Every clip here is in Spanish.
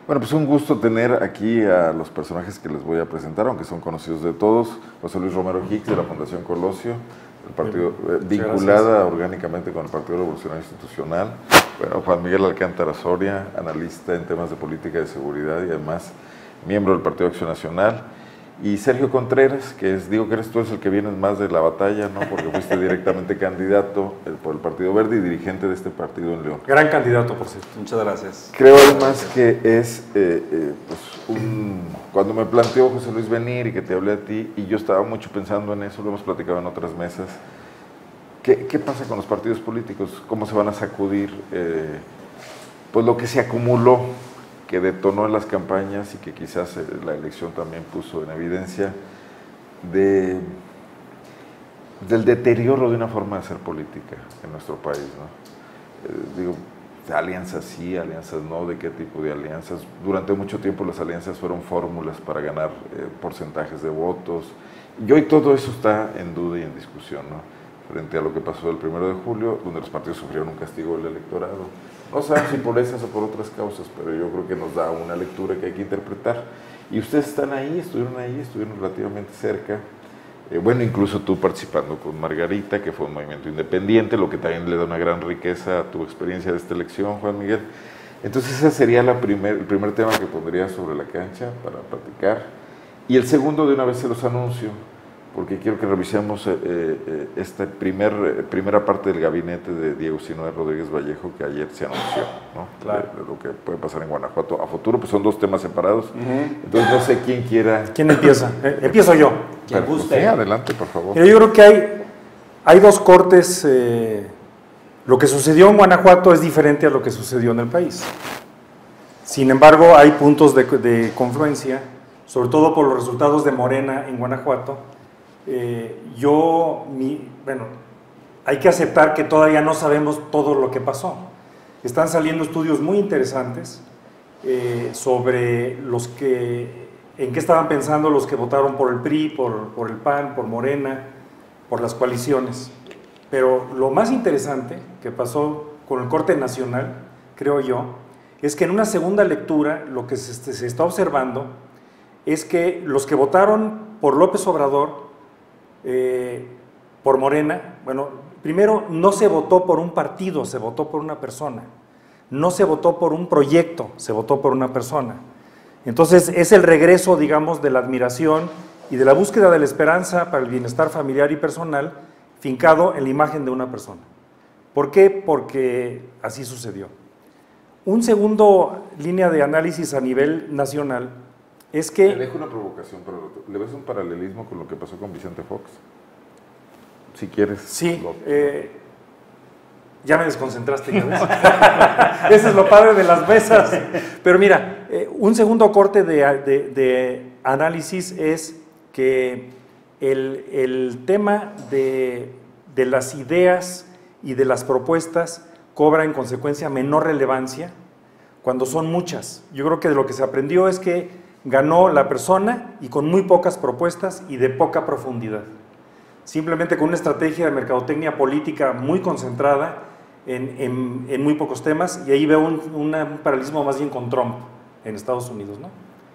Bueno, pues un gusto tener aquí a los personajes que les voy a presentar, aunque son conocidos de todos. José Luis Romero Hicks, de la Fundación Colosio, el partido, vinculada orgánicamente con el Partido Revolucionario Institucional. Bueno, Juan Miguel Alcántara Soria, analista en temas de política de seguridad y además miembro del Partido Acción Nacional. Y Sergio Contreras, que digo que tú eres el que vienes más de la batalla, ¿no? Porque fuiste directamente candidato por el Partido Verde y dirigente de este partido en León. Gran candidato, por cierto. Muchas gracias. Creo además que es, cuando me planteó José Luis venir y que te hablé a ti, y yo estaba mucho pensando en eso, lo hemos platicado en otras mesas, ¿qué pasa con los partidos políticos? ¿Cómo se van a sacudir pues lo que se acumuló, que detonó en las campañas y que quizás la elección también puso en evidencia del deterioro de una forma de hacer política en nuestro país, ¿no? Digo, alianzas sí, alianzas no, ¿de qué tipo de alianzas? Durante mucho tiempo las alianzas fueron fórmulas para ganar porcentajes de votos, y hoy todo eso está en duda y en discusión, ¿no? Frente a lo que pasó el 1 de julio, donde los partidos sufrieron un castigo del electorado. No sabemos si por esas o por otras causas, pero yo creo que nos da una lectura que hay que interpretar. Y ustedes están ahí, estuvieron relativamente cerca. Bueno, incluso tú participando con Margarita, que fue un movimiento independiente, lo que también le da una gran riqueza a tu experiencia de esta elección, Juan Miguel. Entonces ese sería el primer tema que pondría sobre la cancha para platicar. Y el segundo, de una vez se los anuncio, porque quiero que revisemos esta primera parte del gabinete de Diego Sinue Rodríguez Vallejo, que ayer se anunció, ¿no? Claro. De lo que puede pasar en Guanajuato a futuro, pues son dos temas separados. Entonces no sé quién quiera. ¿Quién empieza? Empiezo yo. Quien Pues, guste. sí, adelante, por favor. Yo creo que hay dos cortes. Lo que sucedió en Guanajuato es diferente a lo que sucedió en el país. Sin embargo, hay puntos de confluencia, sobre todo por los resultados de Morena en Guanajuato. Hay que aceptar que todavía no sabemos todo lo que pasó. Están saliendo estudios muy interesantes sobre en qué estaban pensando los que votaron por el PRI, por el PAN, por Morena, por las coaliciones. Pero lo más interesante que pasó con el corte nacional, creo yo, es que en una segunda lectura lo que se está observando es que los que votaron por López Obrador, por Morena, bueno, primero no se votó por un partido, se votó por una persona. No se votó por un proyecto, se votó por una persona. Entonces es el regreso, digamos, de la admiración y de la búsqueda de la esperanza para el bienestar familiar y personal fincado en la imagen de una persona. ¿Por qué? Porque así sucedió. Un segundo línea de análisis a nivel nacional es que... Te dejo una provocación, pero ¿le ves un paralelismo con lo que pasó con Vicente Fox? Si quieres. Sí, ya me desconcentraste, ¿ya ves? Eso es lo padre de las mesas. Pero mira, un segundo corte de análisis es que el tema de las ideas y de las propuestas cobra en consecuencia menor relevancia cuando son muchas. Yo creo que de lo que se aprendió es que ganó la persona y con muy pocas propuestas y de poca profundidad. Simplemente con una estrategia de mercadotecnia política muy concentrada en muy pocos temas, y ahí veo un paralelismo más bien con Trump en Estados Unidos, ¿no?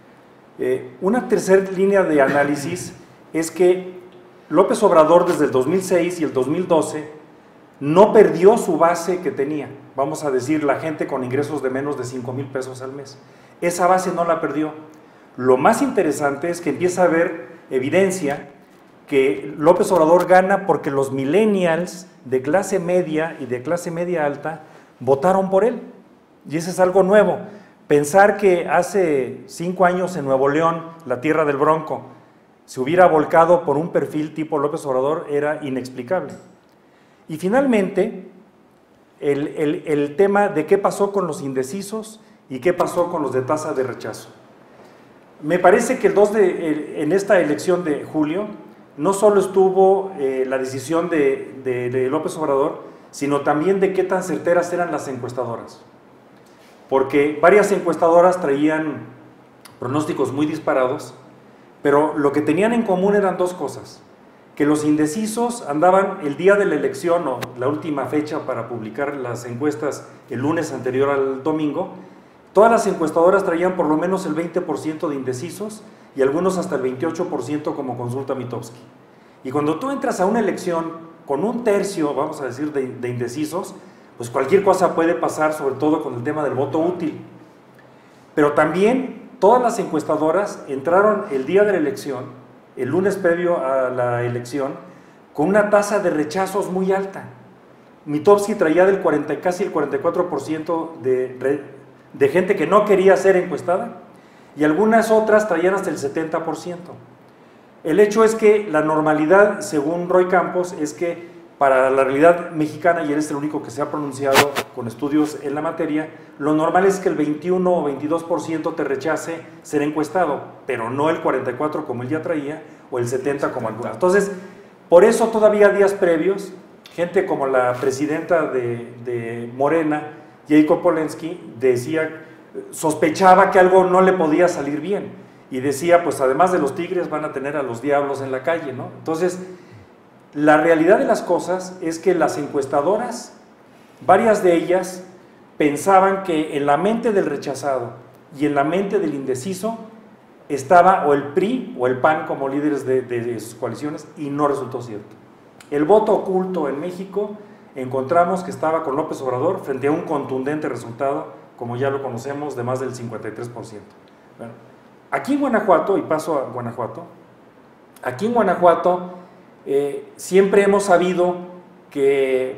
Una tercera línea de análisis es que López Obrador desde el 2006 y el 2012 no perdió su base que tenía, vamos a decir, la gente con ingresos de menos de 5,000 pesos al mes. Esa base no la perdió. Lo más interesante es que empieza a haber evidencia que López Obrador gana porque los millennials de clase media y de clase media alta votaron por él. Y eso es algo nuevo. Pensar que hace 5 años en Nuevo León, la tierra del Bronco, se hubiera volcado por un perfil tipo López Obrador era inexplicable. Y finalmente, el tema de qué pasó con los indecisos y qué pasó con los de tasa de rechazo. Me parece que en esta elección de julio no solo estuvo la decisión de López Obrador, sino también de qué tan certeras eran las encuestadoras. Porque varias encuestadoras traían pronósticos muy disparados, pero lo que tenían en común eran dos cosas: que los indecisos andaban el día de la elección o la última fecha para publicar las encuestas el lunes anterior al domingo, todas las encuestadoras traían por lo menos el 20% de indecisos y algunos hasta el 28% como consulta Mitofsky. Y cuando tú entras a una elección con un tercio, vamos a decir, de indecisos, pues cualquier cosa puede pasar, sobre todo con el tema del voto útil. Pero también todas las encuestadoras entraron el día de la elección, el lunes previo a la elección, con una tasa de rechazos muy alta. Mitofsky traía del casi el 44% de gente que no quería ser encuestada y algunas otras traían hasta el 70%. El hecho es que la normalidad, según Roy Campos, es que para la realidad mexicana, y él es el único que se ha pronunciado con estudios en la materia, lo normal es que el 21 o 22% te rechace ser encuestado, pero no el 44% como él ya traía, o el 70% como algunos. Entonces, por eso todavía días previos, gente como la presidenta de Morena, Jacob Polensky, sospechaba que algo no le podía salir bien, y decía, pues además de los tigres van a tener a los diablos en la calle, ¿no? Entonces, la realidad de las cosas es que las encuestadoras, varias de ellas, pensaban que en la mente del rechazado y en la mente del indeciso estaba o el PRI o el PAN como líderes de sus coaliciones, y no resultó cierto. El voto oculto en México encontramos que estaba con López Obrador frente a un contundente resultado, como ya lo conocemos, de más del 53%. Bueno, aquí en Guanajuato, y paso a Guanajuato, aquí en Guanajuato siempre hemos sabido que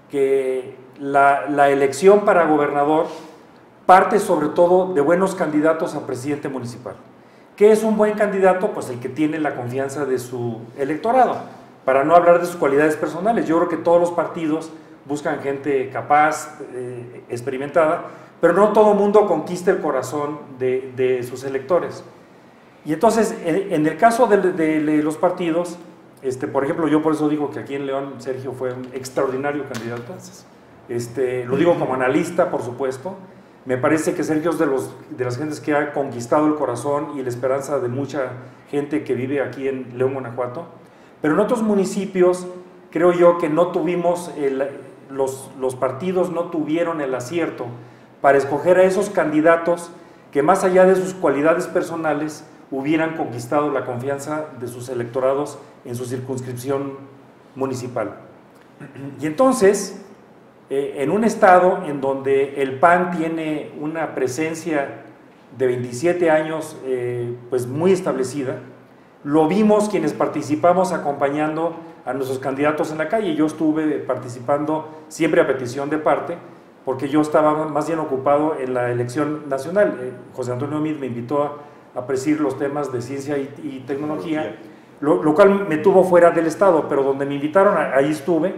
la elección para gobernador parte sobre todo de buenos candidatos a presidente municipal. ¿Qué es un buen candidato? Pues el que tiene la confianza de su electorado, para no hablar de sus cualidades personales. Yo creo que todos los partidos buscan gente capaz, experimentada, pero no todo mundo conquista el corazón de sus electores. Y entonces, en el caso de los partidos, por ejemplo, yo por eso digo que aquí en León Sergio fue un extraordinario candidato. Lo digo como analista, por supuesto. Me parece que Sergio es de las gentes que ha conquistado el corazón y la esperanza de mucha gente que vive aquí en León, Guanajuato. Pero en otros municipios, creo yo que no tuvimos, los partidos no tuvieron el acierto para escoger a esos candidatos que, más allá de sus cualidades personales, hubieran conquistado la confianza de sus electorados en su circunscripción municipal. Y entonces, en un estado en donde el PAN tiene una presencia de 27 años pues muy establecida, lo vimos quienes participamos acompañando a nuestros candidatos en la calle. Yo estuve participando siempre a petición de parte, porque yo estaba más bien ocupado en la elección nacional. José Antonio Meade me invitó a presidir los temas de ciencia y tecnología, lo cual me tuvo fuera del estado, pero donde me invitaron, ahí estuve.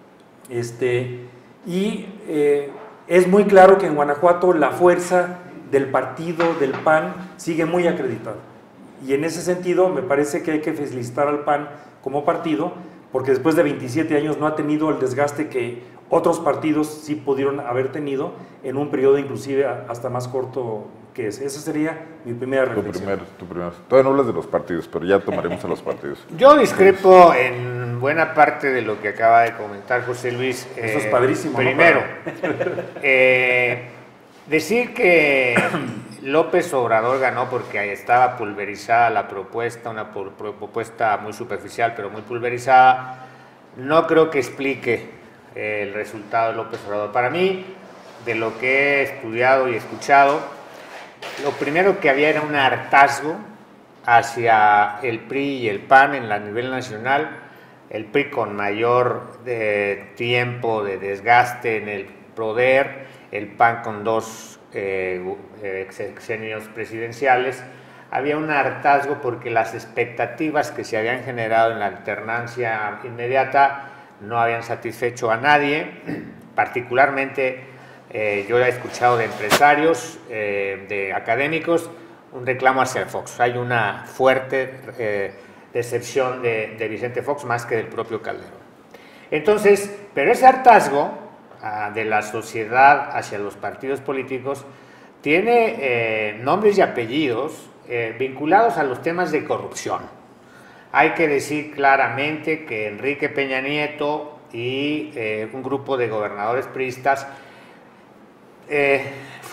Es muy claro que en Guanajuato la fuerza del partido, del PAN, sigue muy acreditada. Y en ese sentido me parece que hay que felicitar al PAN como partido, porque después de 27 años no ha tenido el desgaste que otros partidos sí pudieron haber tenido en un periodo inclusive hasta más corto que ese. Esa sería mi primera reflexión. Tu primero. Todavía no hablas de los partidos, pero ya tomaremos a los partidos. Yo discrepo en buena parte de lo que acaba de comentar José Luis. Eso es padrísimo. Primero, decir que López Obrador ganó porque estaba pulverizada la propuesta, una propuesta muy superficial pero muy pulverizada, no creo que explique el resultado de López Obrador. Para mí, de lo que he estudiado y escuchado, lo primero que había era un hartazgo hacia el PRI y el PAN en la nivel nacional, el PRI con mayor tiempo de desgaste en el poder, el PAN con 2 sexenios presidenciales. Había un hartazgo porque las expectativas que se habían generado en la alternancia inmediata no habían satisfecho a nadie, particularmente yo he escuchado de empresarios, de académicos, un reclamo hacia Fox. Hay una fuerte decepción de Vicente Fox más que del propio Calderón. Entonces, pero ese hartazgo de la sociedad hacia los partidos políticos tiene nombres y apellidos vinculados a los temas de corrupción. Hay que decir claramente que Enrique Peña Nieto y un grupo de gobernadores priistas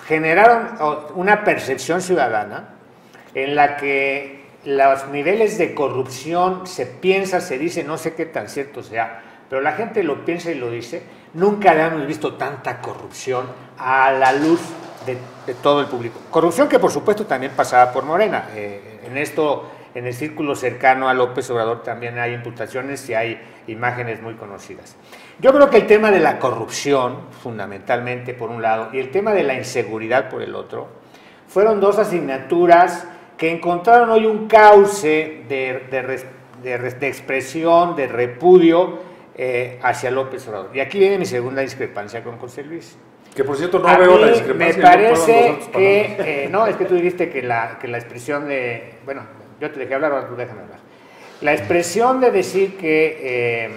generaron una percepción ciudadana en la que los niveles de corrupción se piensa, se dice, no sé qué tan cierto sea, pero la gente lo piensa y lo dice. Nunca habíamos visto tanta corrupción a la luz de todo el público. Corrupción que por supuesto también pasaba por Morena. En esto, en el círculo cercano a López Obrador también hay imputaciones y hay imágenes muy conocidas. Yo creo que el tema de la corrupción, fundamentalmente por un lado, y el tema de la inseguridad por el otro, fueron dos asignaturas que encontraron hoy un cauce de expresión, de repudio hacia López Obrador. Y aquí viene mi segunda discrepancia con José Luis. Que por cierto no veo la discrepancia. Me parece que, no, es que tú dijiste que la expresión de, bueno, yo te dejé hablar, ahora tú déjame hablar. La expresión de decir que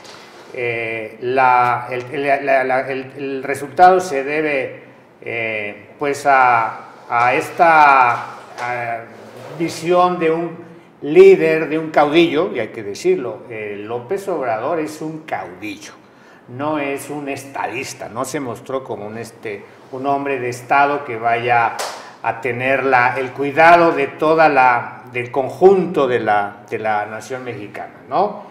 el resultado se debe pues a esta visión de un líder, de un caudillo, y hay que decirlo, López Obrador es un caudillo. No es un estadista, no se mostró como un hombre de Estado que vaya a tener el cuidado de del conjunto de la nación mexicana, ¿no?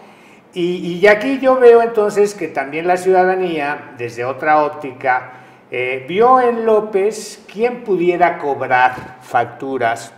Y aquí yo veo entonces que también la ciudadanía, desde otra óptica, vio en López quien pudiera cobrar facturas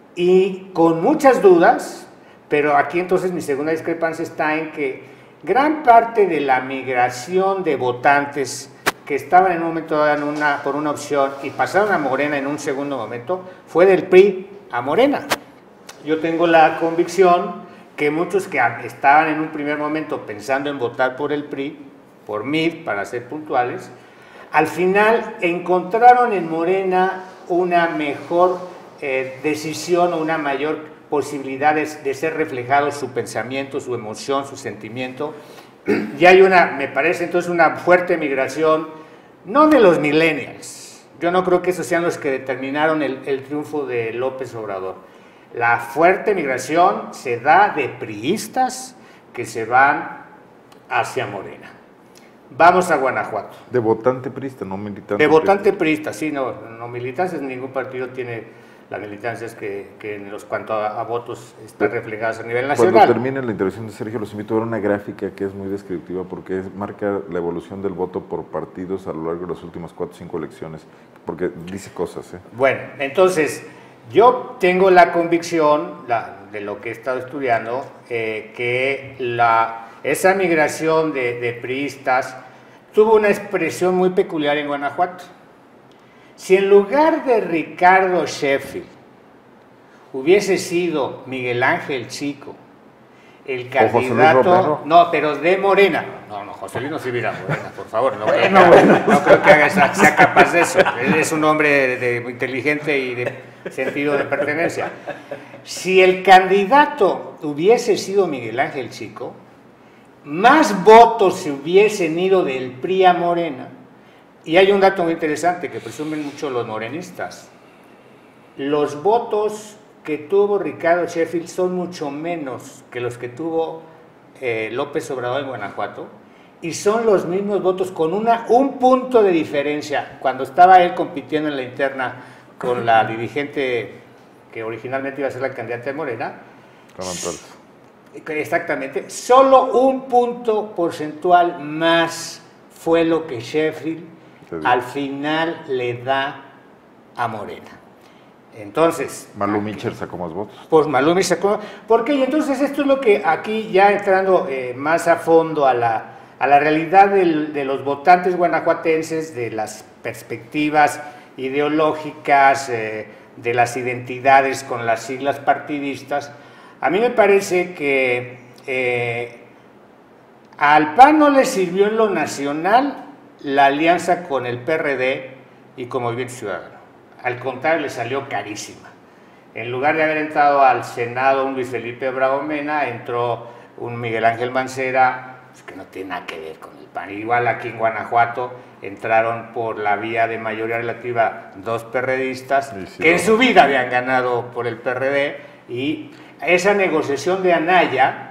y con muchas dudas, pero aquí entonces mi segunda discrepancia está en que gran parte de la migración de votantes que estaban en un momento dado por una opción y pasaron a Morena en un segundo momento, fue del PRI a Morena. Yo tengo la convicción que muchos que estaban en un primer momento pensando en votar por el PRI, por mí, para ser puntuales, al final encontraron en Morena una mejor decisión o una mayor posibilidad de ser reflejado su pensamiento, su emoción, su sentimiento. Y hay me parece entonces una fuerte migración, no de los millennials, yo no creo que esos sean los que determinaron el triunfo de López Obrador. La fuerte migración se da de priistas que se van hacia Morena. Vamos a Guanajuato. De votante priista, no militante. De votante priista, sí, no militancia, ningún partido tiene la militancia, es que en los cuanto a votos están reflejadas a nivel nacional. Cuando termine la intervención de Sergio, los invito a ver una gráfica que es muy descriptiva porque marca la evolución del voto por partidos a lo largo de las últimas 4 o 5 elecciones, porque dice cosas. Bueno, entonces, yo tengo la convicción de lo que he estado estudiando, que esa migración de priistas tuvo una expresión muy peculiar en Guanajuato. Si en lugar de Ricardo Sheffield hubiese sido Miguel Ángel Chico el candidato, no, pero de Morena, no, José Luis no sirviera a Morena, por favor, no creo que sea capaz de eso, él es un hombre inteligente y de sentido de pertenencia. Si el candidato hubiese sido Miguel Ángel Chico, más votos se hubiesen ido del PRI a Morena. Y hay un dato muy interesante que presumen mucho los morenistas. Los votos que tuvo Ricardo Sheffield son mucho menos que los que tuvo López Obrador en Guanajuato, y son los mismos votos con un punto de diferencia. Cuando estaba él compitiendo en la interna con la dirigente que originalmente iba a ser la candidata de Morena, exactamente, solo un punto porcentual más fue lo que Sheffield al final le da a Morena. Entonces, Malú Micher sacó más votos. Pues Malú Micher sacó. ¿Por qué? Y entonces esto es lo que aquí, ya entrando más a fondo a la realidad de los votantes guanajuatenses, de las perspectivas ideológicas, de las identidades con las siglas partidistas, a mí me parece que al PAN no le sirvió en lo nacional la alianza con el PRD y con Movimiento Ciudadano. Al contrario, le salió carísima. En lugar de haber entrado al Senado un Luis Felipe Bravo Mena, entró un Miguel Ángel Mancera, pues que no tiene nada que ver con el PAN. Igual aquí en Guanajuato entraron por la vía de mayoría relativa 2 perredistas, que en su vida habían ganado por el PRD, y esa negociación de Anaya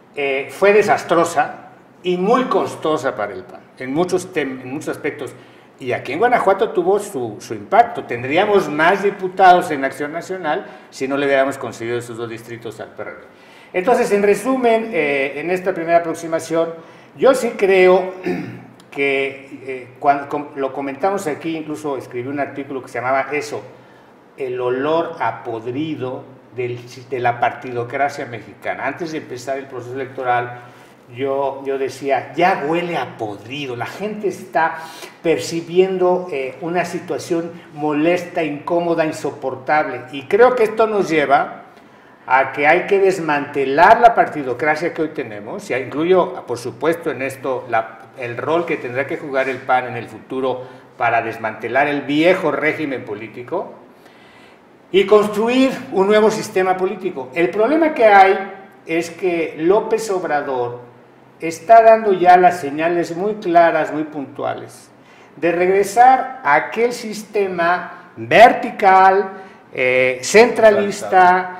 fue desastrosa y muy costosa para el PAN, en muchos aspectos. Y aquí en Guanajuato tuvo su impacto. Tendríamos más diputados en Acción Nacional si no le hubiéramos conseguido esos 2 distritos al PRD. Entonces, en resumen, en esta primera aproximación, yo sí creo que cuando lo comentamos aquí, incluso escribí un artículo que se llamaba eso, el olor a podrido de la partidocracia mexicana. Antes de empezar el proceso electoral, yo decía, ya huele a podrido, la gente está percibiendo una situación molesta, incómoda, insoportable, y creo que esto nos lleva a que hay que desmantelar la partidocracia que hoy tenemos, y incluyo, por supuesto, en esto el rol que tendrá que jugar el PAN en el futuro para desmantelar el viejo régimen político y construir un nuevo sistema político. El problema que hay es que López Obrador está dando ya las señales muy claras, muy puntuales, de regresar a aquel sistema vertical, centralista,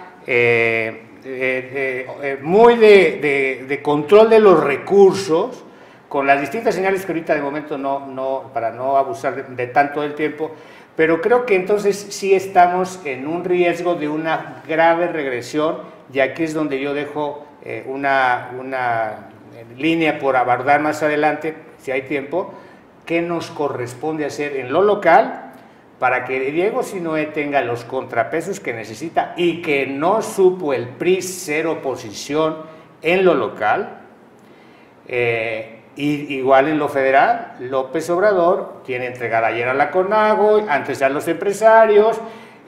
muy de control de los recursos, con las distintas señales que ahorita de momento para no abusar de tanto del tiempo, pero creo que entonces sí estamos en un riesgo de una grave regresión, y aquí es donde yo dejo una línea por abordar más adelante, si hay tiempo, qué nos corresponde hacer en lo local para que Diego Sinúe tenga los contrapesos que necesita y que no supo el PRI ser oposición en lo local. Y igual en lo federal, López Obrador tiene entregada ayer a la CONAGO, antes a los empresarios,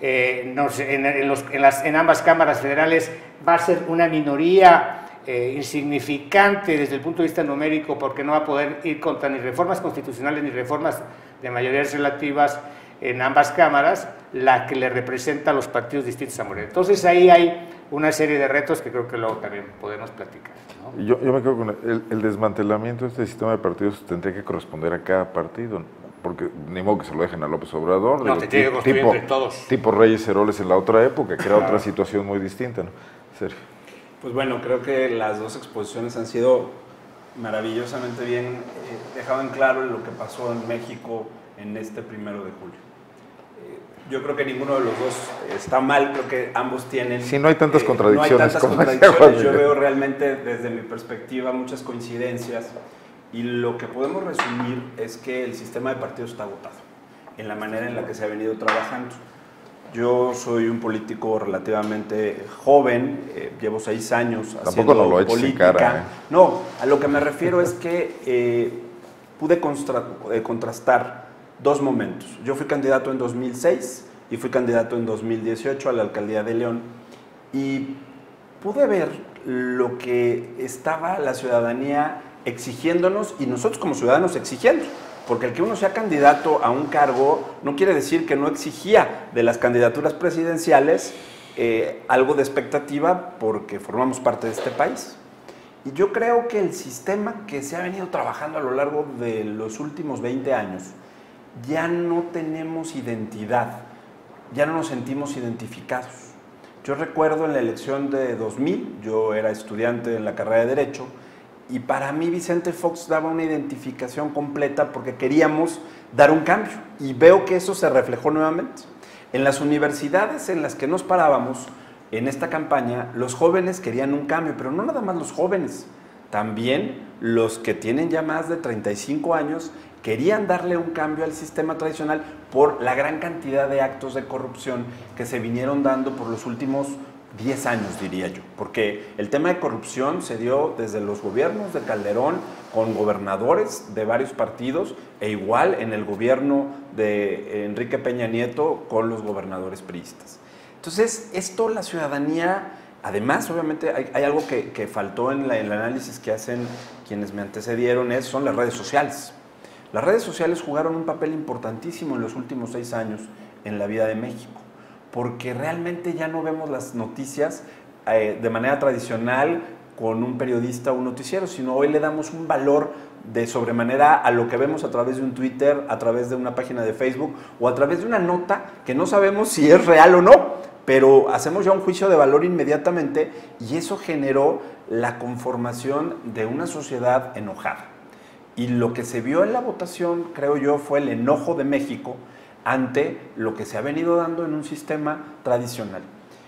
en ambas cámaras federales va a ser una minoría insignificante desde el punto de vista numérico, porque no va a poder ir contra ni reformas constitucionales ni reformas de mayorías relativas en ambas cámaras, la que le representa a los partidos distintos a Morena. Entonces ahí hay una serie de retos que creo que luego también podemos platicar, ¿no? Yo me quedo con el desmantelamiento de este sistema de partidos tendría que corresponder a cada partido, porque ni modo que se lo dejen a López Obrador. No, te tiene que construir entre todos. Tipo Reyes Heroles en la otra época, que era otra situación muy distinta, ¿no? Sergio. Pues bueno, creo que las 2 exposiciones han sido maravillosamente bien dejado en claro lo que pasó en México en este 1 de julio. Yo creo que ninguno de los dos está mal, creo que ambos tienen... Sí, no hay tantas contradicciones. No hay tantas contradicciones, yo veo realmente desde mi perspectiva muchas coincidencias, y lo que podemos resumir es que el sistema de partidos está agotado en la manera en la que se ha venido trabajando. Yo soy un político relativamente joven, llevo 6 años haciendo política. Cara, No, a lo que me refiero es que pude contrastar 2 momentos. Yo fui candidato en 2006 y fui candidato en 2018 a la alcaldía de León, y pude ver lo que estaba la ciudadanía exigiéndonos y nosotros como ciudadanos exigiendo. Porque el que uno sea candidato a un cargo no quiere decir que no exigía de las candidaturas presidenciales algo de expectativa, porque formamos parte de este país. Y yo creo que el sistema que se ha venido trabajando a lo largo de los últimos 20 años, ya no tenemos identidad, ya no nos sentimos identificados. Yo recuerdo en la elección de 2000, yo era estudiante en la carrera de Derecho, y para mí Vicente Fox daba una identificación completa porque queríamos dar un cambio, y veo que eso se reflejó nuevamente. En las universidades en las que nos parábamos en esta campaña, los jóvenes querían un cambio, pero no nada más los jóvenes, también los que tienen ya más de 35 años querían darle un cambio al sistema tradicional por la gran cantidad de actos de corrupción que se vinieron dando por los últimos 10 años, diría yo, porque el tema de corrupción se dio desde los gobiernos de Calderón, con gobernadores de varios partidos, e igual en el gobierno de Enrique Peña Nieto con los gobernadores priistas. Entonces, esto la ciudadanía, además, obviamente, hay algo que faltó en el análisis que hacen quienes me antecedieron, son las redes sociales. Las redes sociales jugaron un papel importantísimo en los últimos 6 años en la vida de México, porque realmente ya no vemos las noticias de manera tradicional con un periodista o un noticiero, sino hoy le damos un valor de sobremanera a lo que vemos a través de un Twitter, a través de una página de Facebook o a través de una nota que no sabemos si es real o no, pero hacemos ya un juicio de valor inmediatamente, y eso generó la conformación de una sociedad enojada. Y lo que se vio en la votación, creo yo, fue el enojo de México ante lo que se ha venido dando en un sistema tradicional.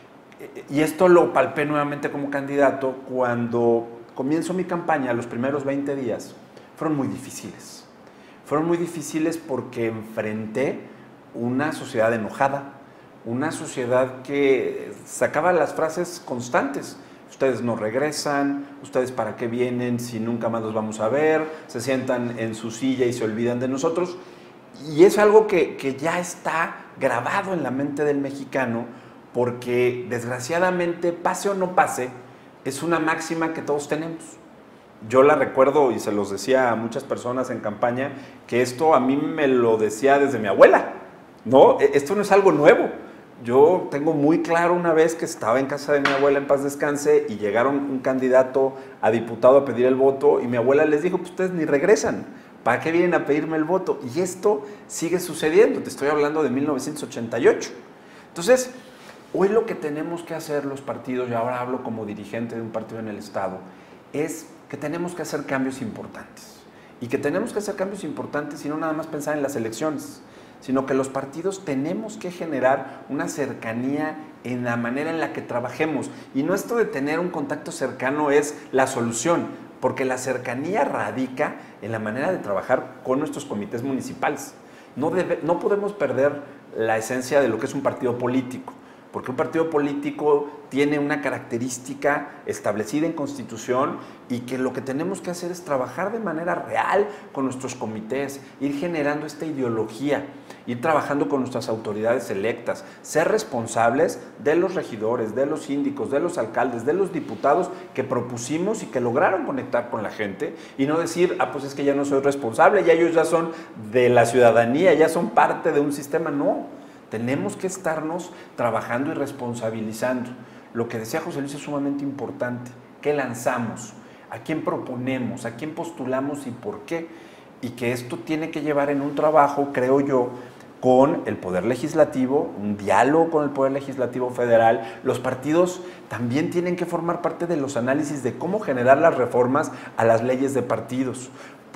Y esto lo palpé nuevamente como candidato cuando comienzo mi campaña. Los primeros 20 días fueron muy difíciles. Fueron muy difíciles porque enfrenté una sociedad enojada, una sociedad que sacaba las frases constantes. Ustedes no regresan, ustedes para qué vienen si nunca más los vamos a ver, se sientan en su silla y se olvidan de nosotros. Y es algo que ya está grabado en la mente del mexicano, porque desgraciadamente, pase o no pase, es una máxima que todos tenemos. Yo la recuerdo y se los decía a muchas personas en campaña, que esto a mí me lo decía desde mi abuela, ¿no? Esto no es algo nuevo. Yo tengo muy claro una vez que estaba en casa de mi abuela, en paz descanse, y llegaron un candidato a diputado a pedir el voto, y mi abuela les dijo, pues ustedes ni regresan, ¿para qué vienen a pedirme el voto? Y esto sigue sucediendo, te estoy hablando de 1988. Entonces, hoy lo que tenemos que hacer los partidos, y ahora hablo como dirigente de un partido en el Estado, es que tenemos que hacer cambios importantes. Y que tenemos que hacer cambios importantes y no nada más pensar en las elecciones, sino que los partidos tenemos que generar una cercanía en la manera en la que trabajemos. Y no esto de tener un contacto cercano es la solución, porque la cercanía radica en la manera de trabajar con nuestros comités municipales. No podemos perder la esencia de lo que es un partido político, porque un partido político tiene una característica establecida en Constitución, y que lo que tenemos que hacer es trabajar de manera real con nuestros comités, ir generando esta ideología, ir trabajando con nuestras autoridades electas, ser responsables de los regidores, de los síndicos, de los alcaldes, de los diputados que propusimos y que lograron conectar con la gente, y no decir, pues es que ya no soy responsable, ya ellos ya son de la ciudadanía, ya son parte de un sistema. No, tenemos que estarnos trabajando y responsabilizando. Lo que decía José Luis es sumamente importante. ¿Qué lanzamos? ¿A quién proponemos? ¿A quién postulamos y por qué? Y que esto tiene que llevar en un trabajo, creo yo, con el Poder Legislativo, un diálogo con el Poder Legislativo Federal. Los partidos también tienen que formar parte de los análisis de cómo generar las reformas a las leyes de partidos.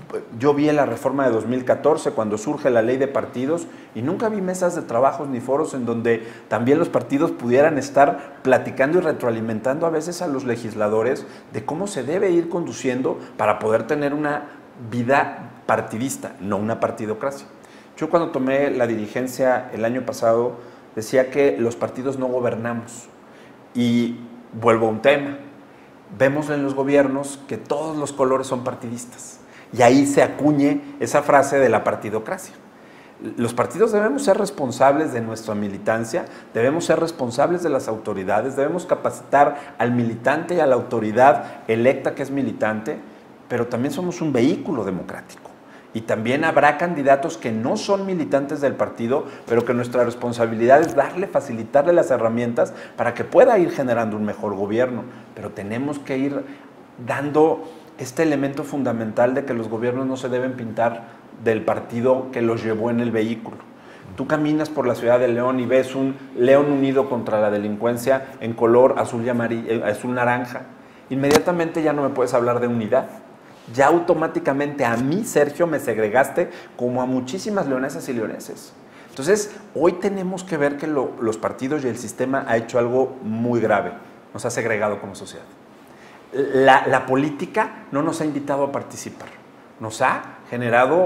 Yo vi en la reforma de 2014, cuando surge la ley de partidos, y nunca vi mesas de trabajos ni foros en donde también los partidos pudieran estar platicando y retroalimentando a veces a los legisladores de cómo se debe ir conduciendo para poder tener una vida partidista, no una partidocracia. Yo cuando tomé la dirigencia el año pasado decía que los partidos no gobernamos, y vuelvo a un tema, vemos en los gobiernos que todos los colores son partidistas. Y ahí se acuñe esa frase de la partidocracia. Los partidos debemos ser responsables de nuestra militancia, debemos ser responsables de las autoridades, debemos capacitar al militante y a la autoridad electa que es militante, pero también somos un vehículo democrático. Y también habrá candidatos que no son militantes del partido, pero que nuestra responsabilidad es facilitarle las herramientas para que pueda ir generando un mejor gobierno. Pero tenemos que ir dando este elemento fundamental de que los gobiernos no se deben pintar del partido que los llevó en el vehículo. Tú caminas por la ciudad de León y ves un León unido contra la delincuencia en color azul y amarillo, azul naranja. Inmediatamente ya no me puedes hablar de unidad. Ya automáticamente a mí, Sergio, me segregaste como a muchísimas leonesas y leoneses. Entonces, hoy tenemos que ver que los partidos y el sistema ha hecho algo muy grave. Nos ha segregado como sociedad. La política no nos ha invitado a participar, nos ha generado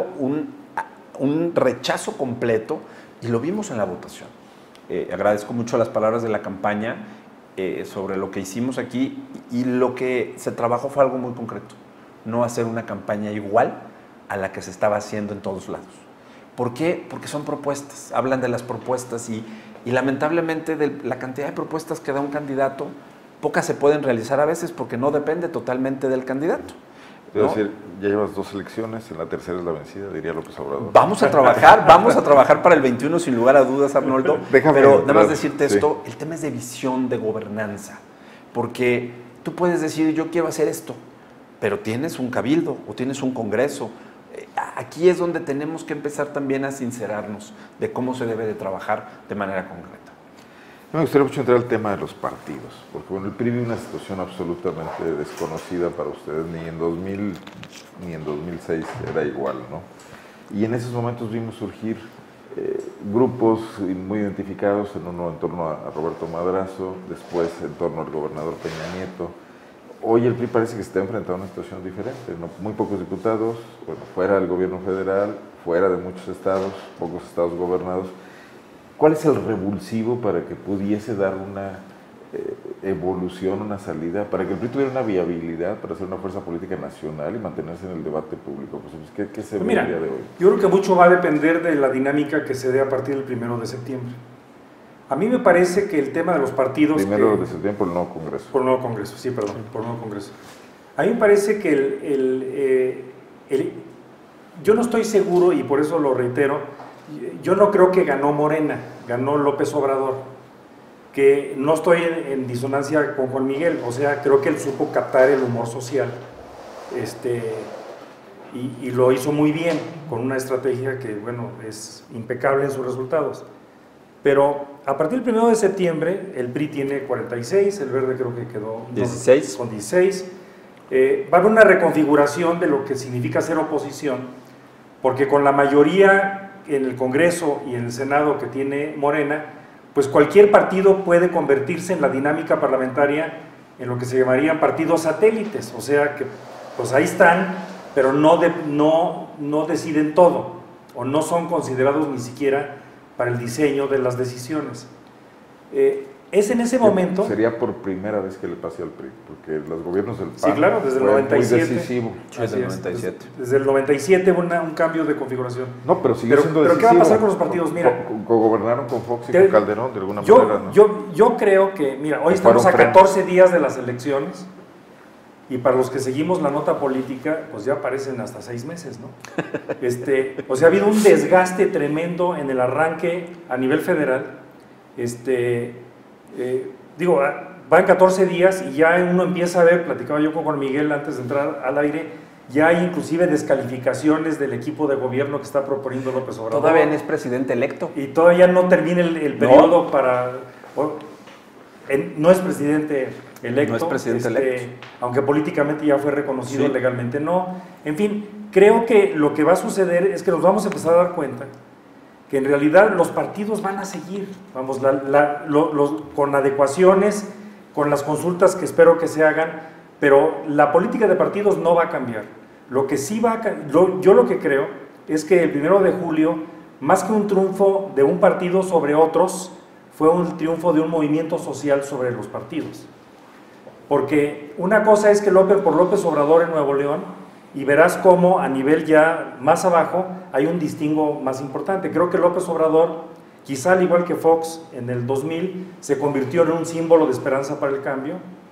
un rechazo completo, y lo vimos en la votación. Agradezco mucho las palabras de la campaña sobre lo que hicimos aquí, y lo que se trabajó fue algo muy concreto: no hacer una campaña igual a la que se estaba haciendo en todos lados. ¿Por qué? Porque son propuestas, hablan de las propuestas, y lamentablemente de la cantidad de propuestas que da un candidato, pocas se pueden realizar a veces porque no depende totalmente del candidato, ¿no? Es decir, ya llevas 2 elecciones, en la tercera es la vencida, diría López Obrador. Vamos a trabajar para el 21 sin lugar a dudas, Arnoldo. Pero nada más decirte esto, el tema es de visión, de gobernanza, porque tú puedes decir, yo quiero hacer esto, pero tienes un cabildo o tienes un congreso. Aquí es donde tenemos que empezar también a sincerarnos de cómo se debe de trabajar de manera concreta. Me gustaría mucho entrar al tema de los partidos, porque bueno, el PRI vive una situación absolutamente desconocida para ustedes, ni en 2000 ni en 2006 era igual, ¿no? Y en esos momentos vimos surgir grupos muy identificados, en uno en torno a Roberto Madrazo, después en torno al gobernador Peña Nieto. Hoy el PRI parece que se está enfrentando a una situación diferente, ¿no? Muy pocos diputados, bueno, fuera del gobierno federal, fuera de muchos estados, pocos estados gobernados. ¿Cuál es el revulsivo para que pudiese dar una evolución, una salida, para que el PRI tuviera una viabilidad para ser una fuerza política nacional y mantenerse en el debate público? Pues, ¿qué se ve el día de hoy? Yo creo que mucho va a depender de la dinámica que se dé a partir del 1 de septiembre. A mí me parece que el tema de los partidos... 1 de septiembre por el nuevo Congreso. Por el nuevo Congreso, sí, perdón, por el nuevo Congreso. A mí me parece que yo no estoy seguro, y por eso lo reitero, yo no creo que ganó Morena, ganó López Obrador, que no estoy en disonancia con Juan Miguel, o sea, creo que él supo captar el humor social, y lo hizo muy bien, con una estrategia que, bueno, es impecable en sus resultados. Pero a partir del 1 de septiembre, el PRI tiene 46, el Verde creo que quedó 16. Con 16. Va a haber una reconfiguración de lo que significa ser oposición, porque con la mayoría en el Congreso y en el Senado que tiene Morena, pues cualquier partido puede convertirse en la dinámica parlamentaria en lo que se llamarían partidos satélites, o sea que pues ahí están, pero no deciden todo, o no son considerados ni siquiera para el diseño de las decisiones. Es en ese momento... Sería por primera vez que le pase al PRI, porque los gobiernos del PAN sí, claro, desde el 97. Muy decisivo. Desde el 97. Desde el 97 hubo un cambio de configuración. No, pero sigue siendo decisivo. ¿Pero qué va a pasar con los partidos? Mira, gobernaron con Fox y con Calderón de alguna manera, ¿no? Yo creo que, mira, hoy estamos a 14 días de las elecciones, y para los que seguimos la nota política, pues ya parecen hasta 6 meses, ¿no? O sea, ha habido un desgaste tremendo en el arranque a nivel federal. Van 14 días y ya uno empieza a ver, platicaba yo con Juan Miguel antes de entrar al aire, ya hay inclusive descalificaciones del equipo de gobierno que está proponiendo López Obrador. Todavía no es presidente electo. Y todavía no termina el periodo para... No es presidente electo. No es presidente electo. Aunque políticamente ya fue reconocido, sí. Legalmente no. En fin, creo que lo que va a suceder es que nos vamos a empezar a dar cuenta que en realidad los partidos van a seguir, vamos, con adecuaciones, con las consultas que espero que se hagan, pero la política de partidos no va a cambiar. Lo que sí va a yo lo que creo es que el 1 de julio, más que un triunfo de un partido sobre otros, fue un triunfo de un movimiento social sobre los partidos. Porque una cosa es que por López Obrador en Nuevo León, y verás cómo a nivel ya más abajo hay un distingo más importante. Creo que López Obrador, quizá al igual que Fox en el 2000, se convirtió en un símbolo de esperanza para el cambio,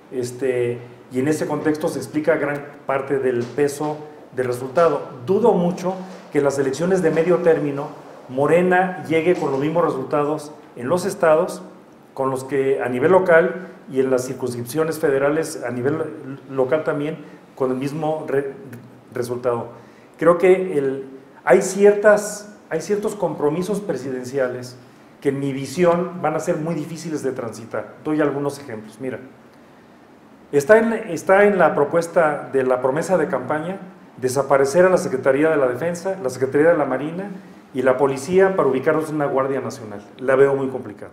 y en ese contexto se explica gran parte del peso del resultado. Dudo mucho que en las elecciones de medio término Morena llegue con los mismos resultados en los estados, con los que a nivel local y en las circunscripciones federales a nivel local también, con el mismo resultado. Creo que hay ciertos compromisos presidenciales que en mi visión van a ser muy difíciles de transitar. Doy algunos ejemplos. Mira, está en la propuesta de la promesa de campaña desaparecer a la Secretaría de la Defensa, la Secretaría de la Marina y la Policía para ubicarnos en una Guardia Nacional. La veo muy complicada.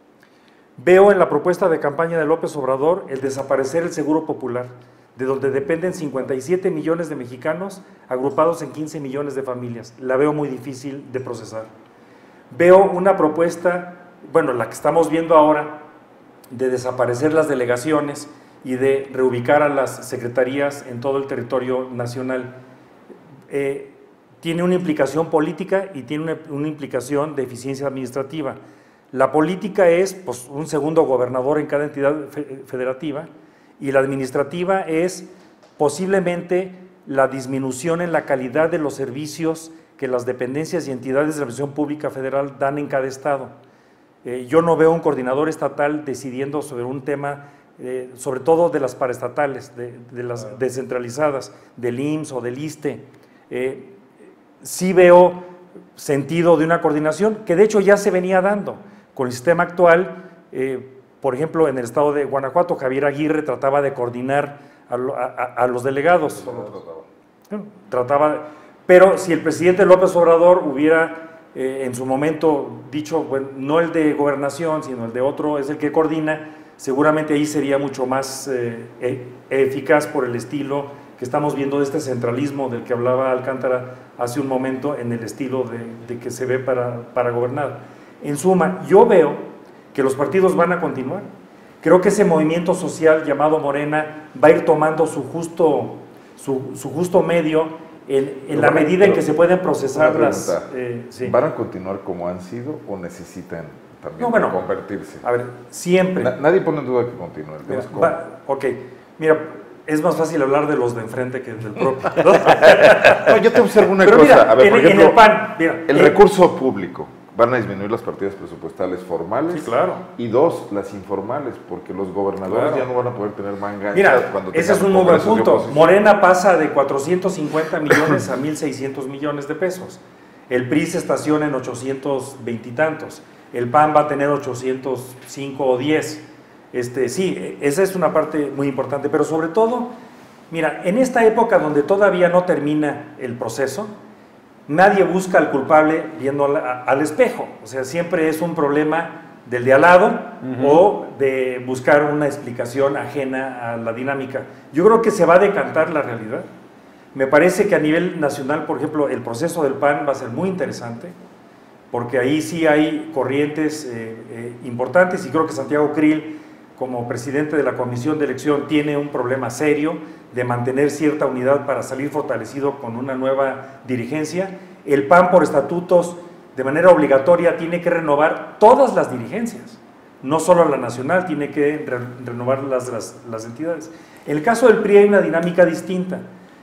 Veo en la propuesta de campaña de López Obrador el desaparecer el Seguro Popular, de donde dependen 57 millones de mexicanos agrupados en 15 millones de familias. La veo muy difícil de procesar. Veo una propuesta, bueno, la que estamos viendo ahora, de desaparecer las delegaciones y de reubicar a las secretarías en todo el territorio nacional. Tiene una implicación política y tiene una implicación de eficiencia administrativa. La política es pues, un segundo gobernador en cada entidad federativa, y la administrativa es posiblemente la disminución en la calidad de los servicios que las dependencias y entidades de la administración pública federal dan en cada estado. Yo no veo un coordinador estatal decidiendo sobre un tema, sobre todo de las paraestatales, de las descentralizadas, del IMSS o del ISSSTE. Sí veo sentido de una coordinación que de hecho ya se venía dando. Con el sistema actual, por ejemplo, en el estado de Guanajuato, Javier Aguirre trataba de coordinar a los delegados. Pero si el presidente López Obrador hubiera en su momento dicho, bueno, no el de gobernación, sino el de otro, es el que coordina, seguramente ahí sería mucho más eficaz por el estilo que estamos viendo de este centralismo del que hablaba Alcántara hace un momento, en el estilo de que se ve para gobernar. En suma, yo veo que los partidos van a continuar. Creo que ese movimiento social llamado Morena va a ir tomando su justo medio en la medida en que se pueden procesar las... sí. ¿Van a continuar como han sido o necesitan también convertirse? A ver, siempre. Nadie pone en duda que continúen. Ok, mira, es más fácil hablar de los de enfrente que del propio. No, yo te voy a decir alguna cosa. Mira, a ver, por ejemplo, en el PAN, mira, el recurso público. Van a disminuir las partidas presupuestales formales. Sí, claro. Y dos, las informales, porque los gobernadores ya no van a poder tener manga. Mira, ese es un muy buen punto. Morena pasa de 450 millones a 1.600 millones de pesos. El PRI se estaciona en 820 y tantos. El PAN va a tener 805 o 10. Sí, esa es una parte muy importante. Pero sobre todo, mira, en esta época donde todavía no termina el proceso, nadie busca al culpable viendo al espejo. O sea, siempre es un problema del de al lado o de buscar una explicación ajena a la dinámica. Yo creo que se va a decantar la realidad. Me parece que a nivel nacional, por ejemplo, el proceso del PAN va a ser muy interesante, porque ahí sí hay corrientes importantes, y creo que Santiago Krill, como presidente de la Comisión de Elección, tiene un problema serio de mantener cierta unidad para salir fortalecido con una nueva dirigencia. El PAN, por estatutos, de manera obligatoria, tiene que renovar todas las dirigencias, no solo la nacional, tiene que renovar las entidades. En el caso del PRI hay una dinámica distinta.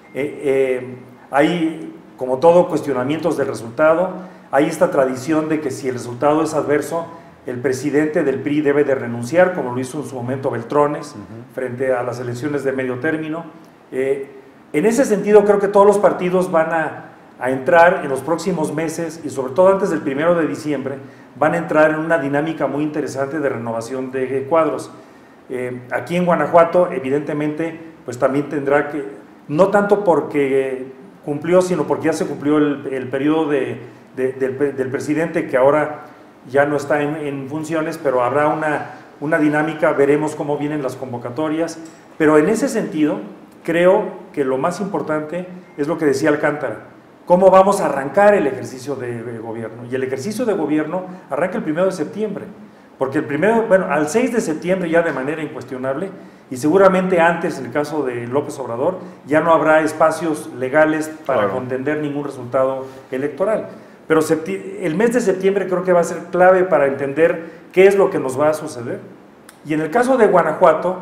Hay, como todo, cuestionamientos del resultado. Hay esta tradición de que si el resultado es adverso, el presidente del PRI debe de renunciar, como lo hizo en su momento Beltrones, frente a las elecciones de medio término. En ese sentido, creo que todos los partidos van a entrar en los próximos meses, y sobre todo antes del 1 de diciembre, van a entrar en una dinámica muy interesante de renovación de cuadros. Aquí en Guanajuato, evidentemente, pues también tendrá que, no tanto porque cumplió, sino porque ya se cumplió el periodo del presidente, que ahora ya no está en funciones, pero habrá una dinámica, veremos cómo vienen las convocatorias. Pero en ese sentido, creo que lo más importante es lo que decía Alcántara: cómo vamos a arrancar el ejercicio de gobierno. Y el ejercicio de gobierno arranca el 1 de septiembre, porque al 6 de septiembre ya de manera incuestionable, y seguramente antes, en el caso de López Obrador, ya no habrá espacios legales para contender ningún resultado electoral. Pero el mes de septiembre creo que va a ser clave para entender qué es lo que nos va a suceder. Y en el caso de Guanajuato,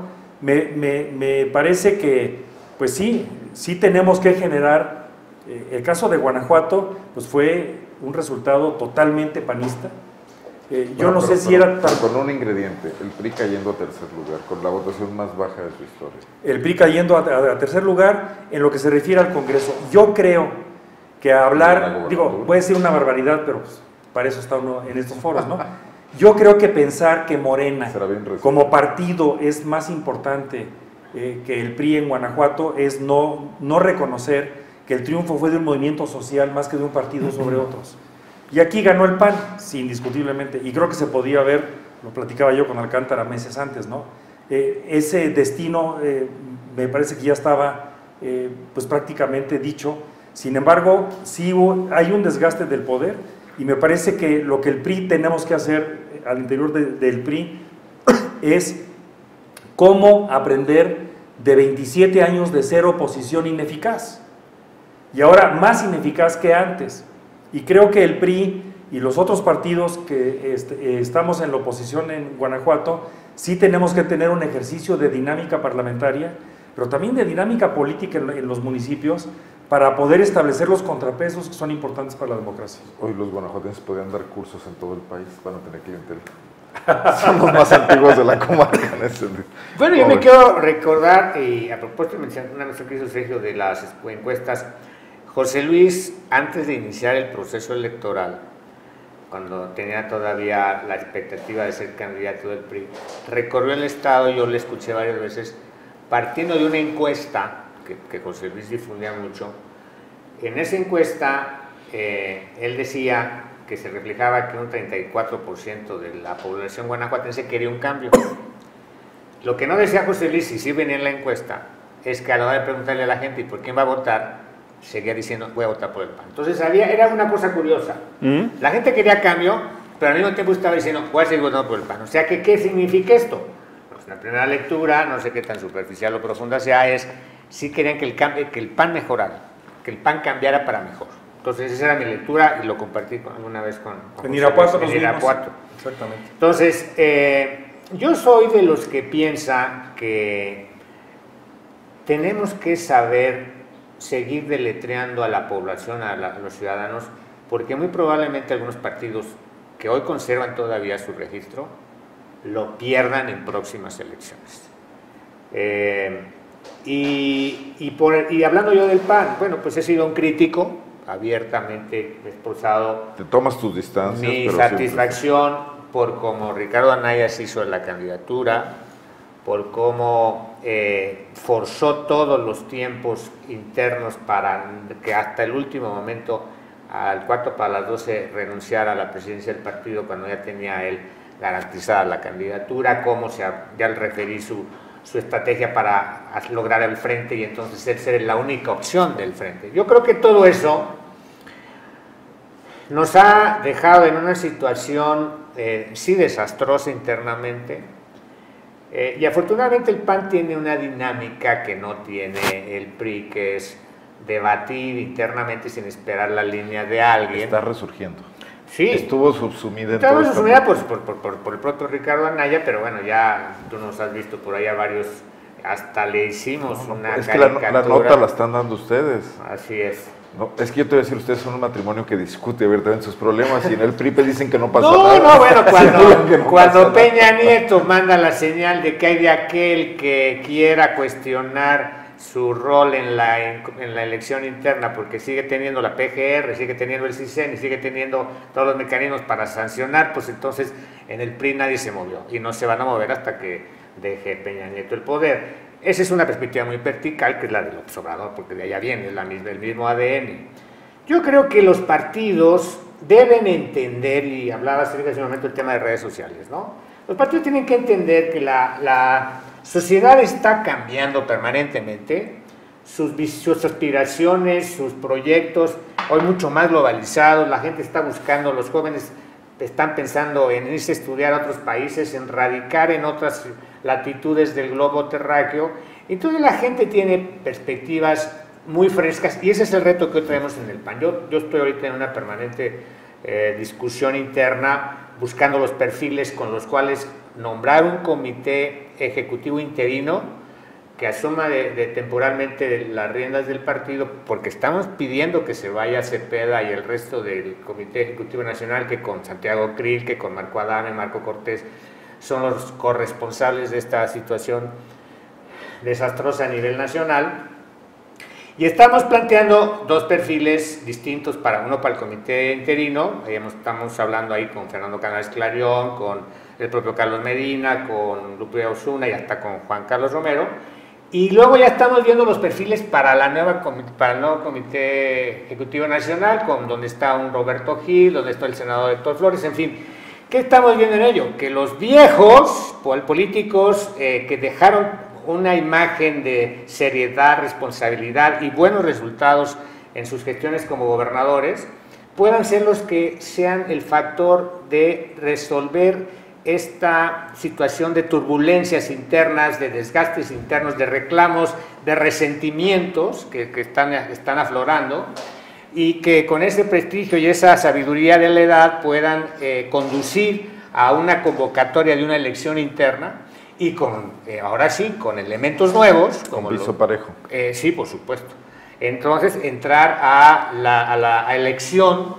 me parece que, pues sí tenemos que generar, el caso de Guanajuato, pues fue un resultado totalmente panista. Yo no sé si era tan... Con un ingrediente, el PRI cayendo a tercer lugar, con la votación más baja de su historia. El PRI cayendo a tercer lugar en lo que se refiere al Congreso. Yo creo que hablar, puede ser una barbaridad, pero pues, para eso está uno en estos foros, ¿no? Yo creo que pensar que Morena, como partido, es más importante que el PRI en Guanajuato es no reconocer que el triunfo fue de un movimiento social más que de un partido sobre otros. Y aquí ganó el PAN, sí, indiscutiblemente, y creo que se podía ver, lo platicaba yo con Alcántara meses antes, ¿no? Ese destino me parece que ya estaba pues prácticamente dicho. Sin embargo, sí hay un desgaste del poder, y me parece que lo que el PRI tenemos que hacer al interior del PRI es cómo aprender de 27 años de ser oposición ineficaz, y ahora más ineficaz que antes. Y creo que el PRI y los otros partidos que estamos en la oposición en Guanajuato, sí tenemos que tener un ejercicio de dinámica parlamentaria, pero también de dinámica política en los municipios, para poder establecer los contrapesos que son importantes para la democracia. Hoy los guanajuatenses podrían dar cursos en todo el país, van a tener clientela. Son los más antiguos de la comarca. Bueno, yo me quiero recordar, a propósito de una mención que hizo Sergio de las encuestas, José Luis, antes de iniciar el proceso electoral, cuando tenía todavía la expectativa de ser candidato del PRI, recorrió el estado, yo le escuché varias veces, partiendo de una encuesta que José Luis difundía mucho. En esa encuesta él decía que se reflejaba que un 34% de la población guanajuatense quería un cambio. Lo que no decía José Luis, y sí venía en la encuesta, es que a la hora de preguntarle a la gente ¿y por quién va a votar?, seguía diciendo voy a votar por el PAN. Entonces era una cosa curiosa. La gente quería cambio, pero al mismo tiempo estaba diciendo voy a seguir votando por el PAN. O sea, ¿qué significa esto? Pues la primera lectura, no sé qué tan superficial o profunda sea, es sí querían que el PAN mejorara, que el PAN cambiara para mejor. Entonces esa era mi lectura y lo compartí alguna vez con en Irapuato. En Irapuato. Exactamente. Entonces, yo soy de los que piensa que tenemos que saber seguir deletreando a la población, a los ciudadanos, porque muy probablemente algunos partidos que hoy conservan todavía su registro lo pierdan en próximas elecciones. Y hablando yo del PAN, bueno, pues he sido un crítico, abiertamente expulsado. Te tomas tus distancias. Mi satisfacción por cómo Ricardo Anaya se hizo la candidatura, por cómo forzó todos los tiempos internos para que hasta el último momento, al cuarto para las 12, renunciara a la presidencia del partido cuando ya tenía él garantizada la candidatura, cómo ya le referí su estrategia para lograr el frente y entonces él ser la única opción del frente. Yo creo que todo eso nos ha dejado en una situación sí desastrosa internamente, y afortunadamente el PAN tiene una dinámica que no tiene el PRI, que es debatir internamente sin esperar la línea de alguien. Está resurgiendo. Sí. Estuvo subsumida en todo esto. Estuvo subsumida por el propio Ricardo Anaya, pero bueno, ya tú nos has visto por ahí a varios, hasta le hicimos una es caricatura. Que la nota la están dando ustedes. Así es. No, es que yo te voy a decir, ustedes son un matrimonio que discute abiertamente sus problemas y en el PRI dicen que no pasa nada. No, bueno, cuando Peña Nieto manda la señal de que hay de aquel que quiera cuestionar su rol en la elección interna, porque sigue teniendo la PGR, sigue teniendo el CISEN y sigue teniendo todos los mecanismos para sancionar, pues entonces en el PRI nadie se movió y no se van a mover hasta que deje Peña Nieto el poder. Esa es una perspectiva muy vertical, que es la del observador, porque de allá viene, es el mismo ADN. Yo creo que los partidos deben entender, y hablaba hace un momento del tema de redes sociales, ¿no? Los partidos tienen que entender que la sociedad está cambiando permanentemente, sus aspiraciones, sus proyectos, hoy mucho más globalizados, la gente está buscando, los jóvenes están pensando en irse a estudiar a otros países, en radicar en otras latitudes del globo terráqueo. Entonces la gente tiene perspectivas muy frescas y ese es el reto que hoy tenemos en el PAN. Yo estoy ahorita en una permanente discusión interna buscando los perfiles con los cuales nombrar un comité ejecutivo interino que asuma temporalmente las riendas del partido, porque estamos pidiendo que se vaya Cepeda y el resto del Comité Ejecutivo Nacional, que con Santiago Krill, que con Marco Adame, Marco Cortés, son los corresponsables de esta situación desastrosa a nivel nacional. Y estamos planteando dos perfiles distintos, uno para el comité interino, estamos hablando ahí con Fernando Canales Clarión, con el propio Carlos Medina, con Lupita Osuna y hasta con Juan Carlos Romero. Y luego ya estamos viendo los perfiles para el nuevo Comité Ejecutivo Nacional, donde está un Roberto Gil, donde está el senador Héctor Flores, en fin. ¿Qué estamos viendo en ello? Que los viejos políticos que dejaron una imagen de seriedad, responsabilidad y buenos resultados en sus gestiones como gobernadores, puedan ser los que sean el factor de resolver esta situación de turbulencias internas, de desgastes internos, de reclamos, de resentimientos que están aflorando, y que con ese prestigio y esa sabiduría de la edad puedan conducir a una convocatoria de una elección interna y ahora sí, con elementos nuevos. Con piso parejo. Sí, por supuesto. Entonces, entrar a la elección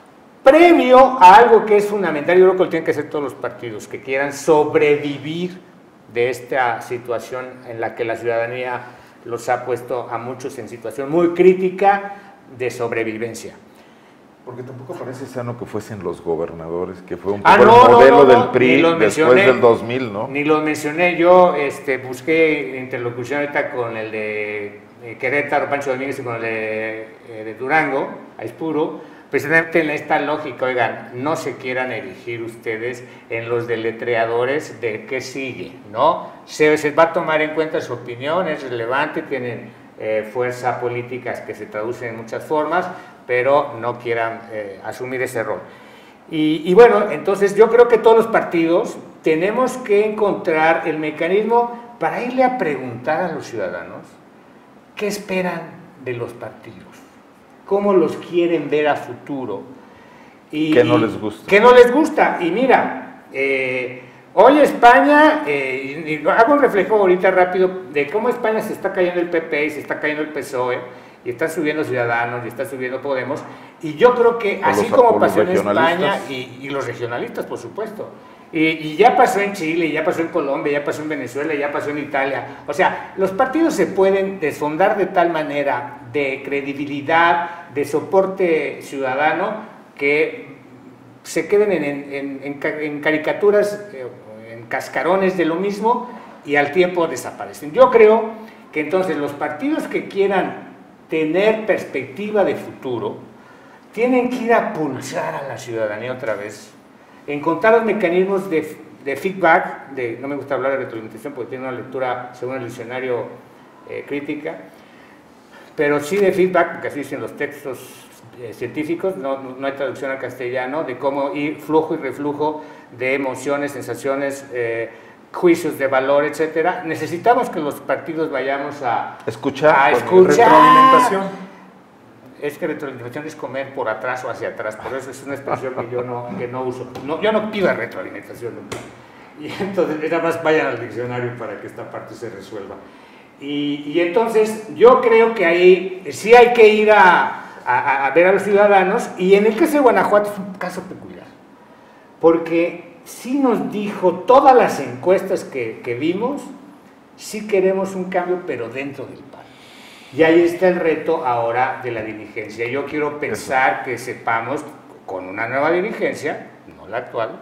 previo a algo que es fundamental. Yo creo que lo tienen que hacer todos los partidos que quieran sobrevivir de esta situación en la que la ciudadanía los ha puesto a muchos en situación muy crítica de sobrevivencia. Porque tampoco parece sano que fuesen los gobernadores, que fue un poco el modelo del PRI después del 2000, ¿no? Ni los mencioné, yo busqué interlocución ahorita con el de Querétaro, Pancho Domínguez, y con el de Durango, Aispuro, precisamente en esta lógica, oigan, no se quieran erigir ustedes en los deletreadores de qué sigue, ¿no? Se va a tomar en cuenta su opinión, es relevante, tienen fuerza políticas que se traducen en muchas formas, pero no quieran asumir ese rol. Y bueno, entonces yo creo que todos los partidos tenemos que encontrar el mecanismo para irle a preguntar a los ciudadanos qué esperan de los partidos, cómo los quieren ver a futuro. ¿Qué no les gusta? ¿Qué no les gusta? Y mira, hoy España, y hago un reflejo ahorita rápido de cómo España se está cayendo el PP y se está cayendo el PSOE, y está subiendo Ciudadanos, y está subiendo Podemos, y yo creo que así como pasó en España, y los regionalistas, por supuesto, y ya pasó en Chile, ya pasó en Colombia, ya pasó en Venezuela, ya pasó en Italia, o sea, los partidos se pueden desfondar de tal manera de credibilidad, de soporte ciudadano, que se queden en caricaturas, en cascarones de lo mismo, y al tiempo desaparecen. Yo creo que entonces los partidos que quieran tener perspectiva de futuro, tienen que ir a pulsar a la ciudadanía otra vez, encontrar los mecanismos de feedback, no me gusta hablar de retroalimentación porque tiene una lectura, según el diccionario, crítica, pero sí de feedback, porque así dicen los textos científicos, no hay traducción al castellano, de cómo ir flujo y reflujo de emociones, sensaciones, juicios de valor, etcétera. Necesitamos que los partidos vayamos a escuchar. Retroalimentación. Es que retroalimentación es comer por atrás o hacia atrás, por eso es una expresión que yo no uso. Yo no pido retroalimentación nunca. Y entonces, nada más vayan al diccionario para que esta parte se resuelva. Y entonces, yo creo que ahí sí hay que ir a ver a los ciudadanos, y en el caso de Guanajuato es un caso peculiar, porque sí nos dijo todas las encuestas que vimos, sí queremos un cambio, pero dentro del PAN. Y ahí está el reto ahora de la dirigencia. Yo quiero pensar que sepamos, con una nueva dirigencia, no la actual,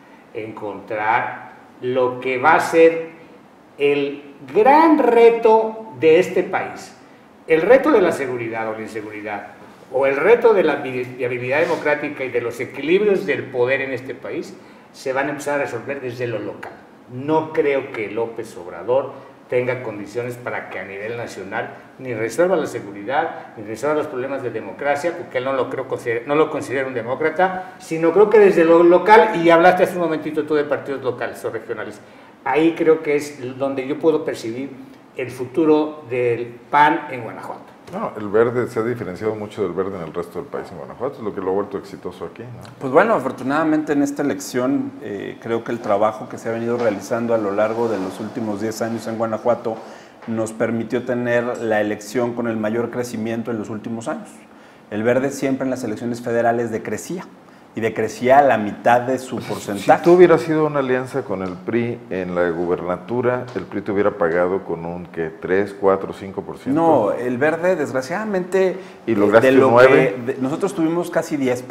encontrar lo que va a ser el gran reto de este país. El reto de la seguridad o la inseguridad, o el reto de la viabilidad democrática y de los equilibrios del poder en este país, se van a empezar a resolver desde lo local. No creo que López Obrador tenga condiciones para que a nivel nacional ni resuelva la seguridad, ni resuelva los problemas de democracia, porque él no lo considera un demócrata, sino creo que desde lo local, y hablaste hace un momentito tú de partidos locales o regionales, ahí creo que es donde yo puedo percibir el futuro del PAN en Guanajuato. No, el Verde se ha diferenciado mucho del Verde en el resto del país en Guanajuato, es lo que lo ha vuelto exitoso aquí, ¿no? Pues bueno, afortunadamente en esta elección creo que el trabajo que se ha venido realizando a lo largo de los últimos 10 años en Guanajuato nos permitió tener la elección con el mayor crecimiento en los últimos años. El Verde siempre en las elecciones federales decrecía, y decrecía a la mitad de su porcentaje. Si tú hubieras sido una alianza con el PRI en la gubernatura, el PRI te hubiera pagado con un, ¿qué? 3, 4, 5%. No, el Verde, desgraciadamente, ¿y lograste 9? Nosotros tuvimos casi 10%,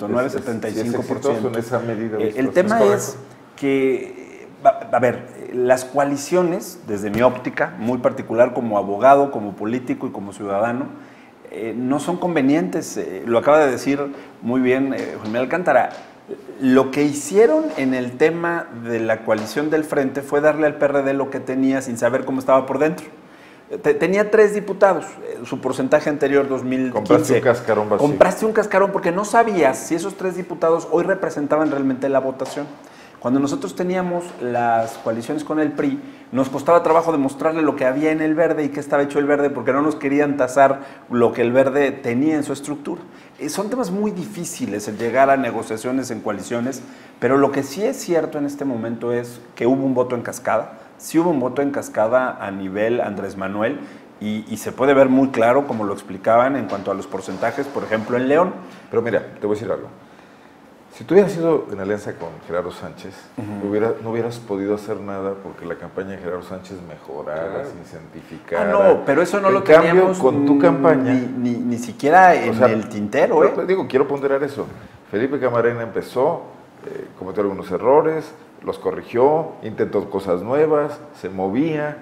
9,75%. En esa medida. El tema es que, a ver, las coaliciones, desde mi óptica, muy particular como abogado, como político y como ciudadano, no son convenientes. Lo acaba de decir muy bien Juan Miguel Alcántara. Lo que hicieron en el tema de la coalición del Frente fue darle al PRD lo que tenía sin saber cómo estaba por dentro. Tenía 3 diputados, su porcentaje anterior 2015. Compraste un cascarón vacío. Compraste un cascarón porque no sabías si esos 3 diputados hoy representaban realmente la votación. Cuando nosotros teníamos las coaliciones con el PRI, nos costaba trabajo demostrarle lo que había en el Verde y qué estaba hecho el Verde, porque no nos querían tasar lo que el Verde tenía en su estructura. Son temas muy difíciles el llegar a negociaciones en coaliciones, pero lo que sí es cierto en este momento es que hubo un voto en cascada. Sí hubo un voto en cascada a nivel Andrés Manuel, y se puede ver muy claro, como lo explicaban, en cuanto a los porcentajes, por ejemplo, en León. Pero mira, te voy a decir algo. Si tú hubieras sido en alianza con Gerardo Sánchez, no hubieras podido hacer nada porque la campaña de Gerardo Sánchez mejorara, se incentificara. No, pero eso no lo teníamos con tu campaña. Ni siquiera en el tintero. Digo, quiero ponderar eso. Felipe Camarena empezó, cometió algunos errores, los corrigió, intentó cosas nuevas, se movía,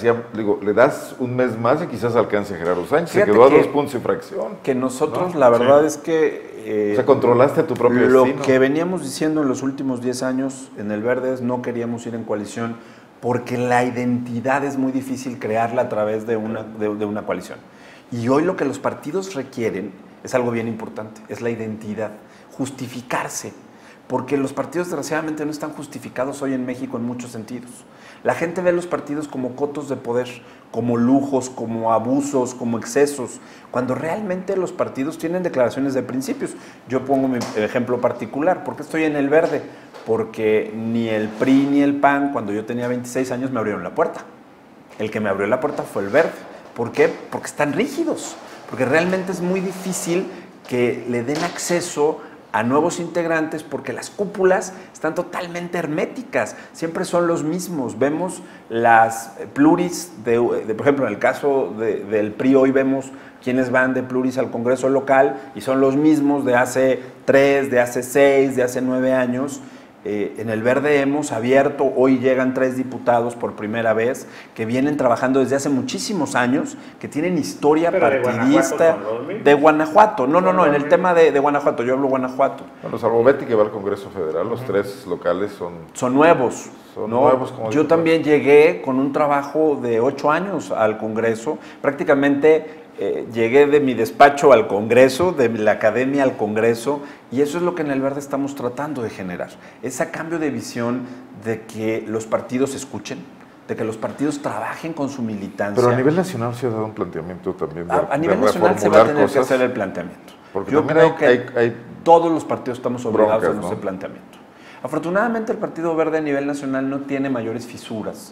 le das un mes más y quizás alcance a Gerardo Sánchez. Fíjate se quedó a 2 puntos y fracción. Que nosotros, la verdad es que... o sea, controlaste tu propio destino. Lo que veníamos diciendo en los últimos 10 años en el Verde es no queríamos ir en coalición porque la identidad es muy difícil crearla a través de una coalición. Y hoy lo que los partidos requieren es algo bien importante, es la identidad, justificarse. Porque los partidos desgraciadamente no están justificados hoy en México en muchos sentidos. La gente ve los partidos como cotos de poder, como lujos, como abusos, como excesos, cuando realmente los partidos tienen declaraciones de principios. Yo pongo mi ejemplo particular. ¿Por qué estoy en el Verde? Porque ni el PRI ni el PAN, cuando yo tenía 26 años, me abrieron la puerta. El que me abrió la puerta fue el Verde. ¿Por qué? Porque están rígidos. Porque realmente es muy difícil que le den acceso a nuevos integrantes porque las cúpulas están totalmente herméticas, siempre son los mismos. Vemos las pluris, por ejemplo, en el caso del PRI hoy vemos quienes van de pluris al Congreso local y son los mismos de hace 3, de hace 6, de hace 9 años. En el Verde hemos abierto, hoy llegan 3 diputados por primera vez, que vienen trabajando desde hace muchísimos años, que tienen historia partidista de Guanajuato. No, en el tema de Guanajuato, yo hablo Guanajuato. Bueno, salvo Betty que va al Congreso Federal, los 3 locales son nuevos. Son nuevos como yo también llegué con un trabajo de 8 años al Congreso, prácticamente... llegué de mi despacho al Congreso, de la academia al Congreso, y eso es lo que en el Verde estamos tratando de generar, ese cambio de visión de que los partidos escuchen, de que los partidos trabajen con su militancia. Pero a nivel nacional se ha dado un planteamiento también a nivel nacional se va a tener que hacer el planteamiento. Porque yo creo que hay todos los partidos estamos obligados broncas, a ese planteamiento. Afortunadamente el Partido Verde a nivel nacional no tiene mayores fisuras.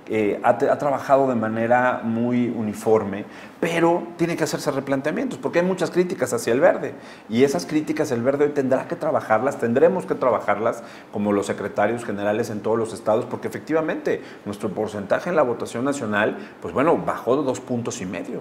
Ha trabajado de manera muy uniforme, pero tiene que hacerse replanteamientos, porque hay muchas críticas hacia el Verde, y esas críticas el Verde hoy tendrá que trabajarlas, tendremos que trabajarlas como los secretarios generales en todos los estados, porque efectivamente nuestro porcentaje en la votación nacional, pues bueno, bajó de 2,5 puntos,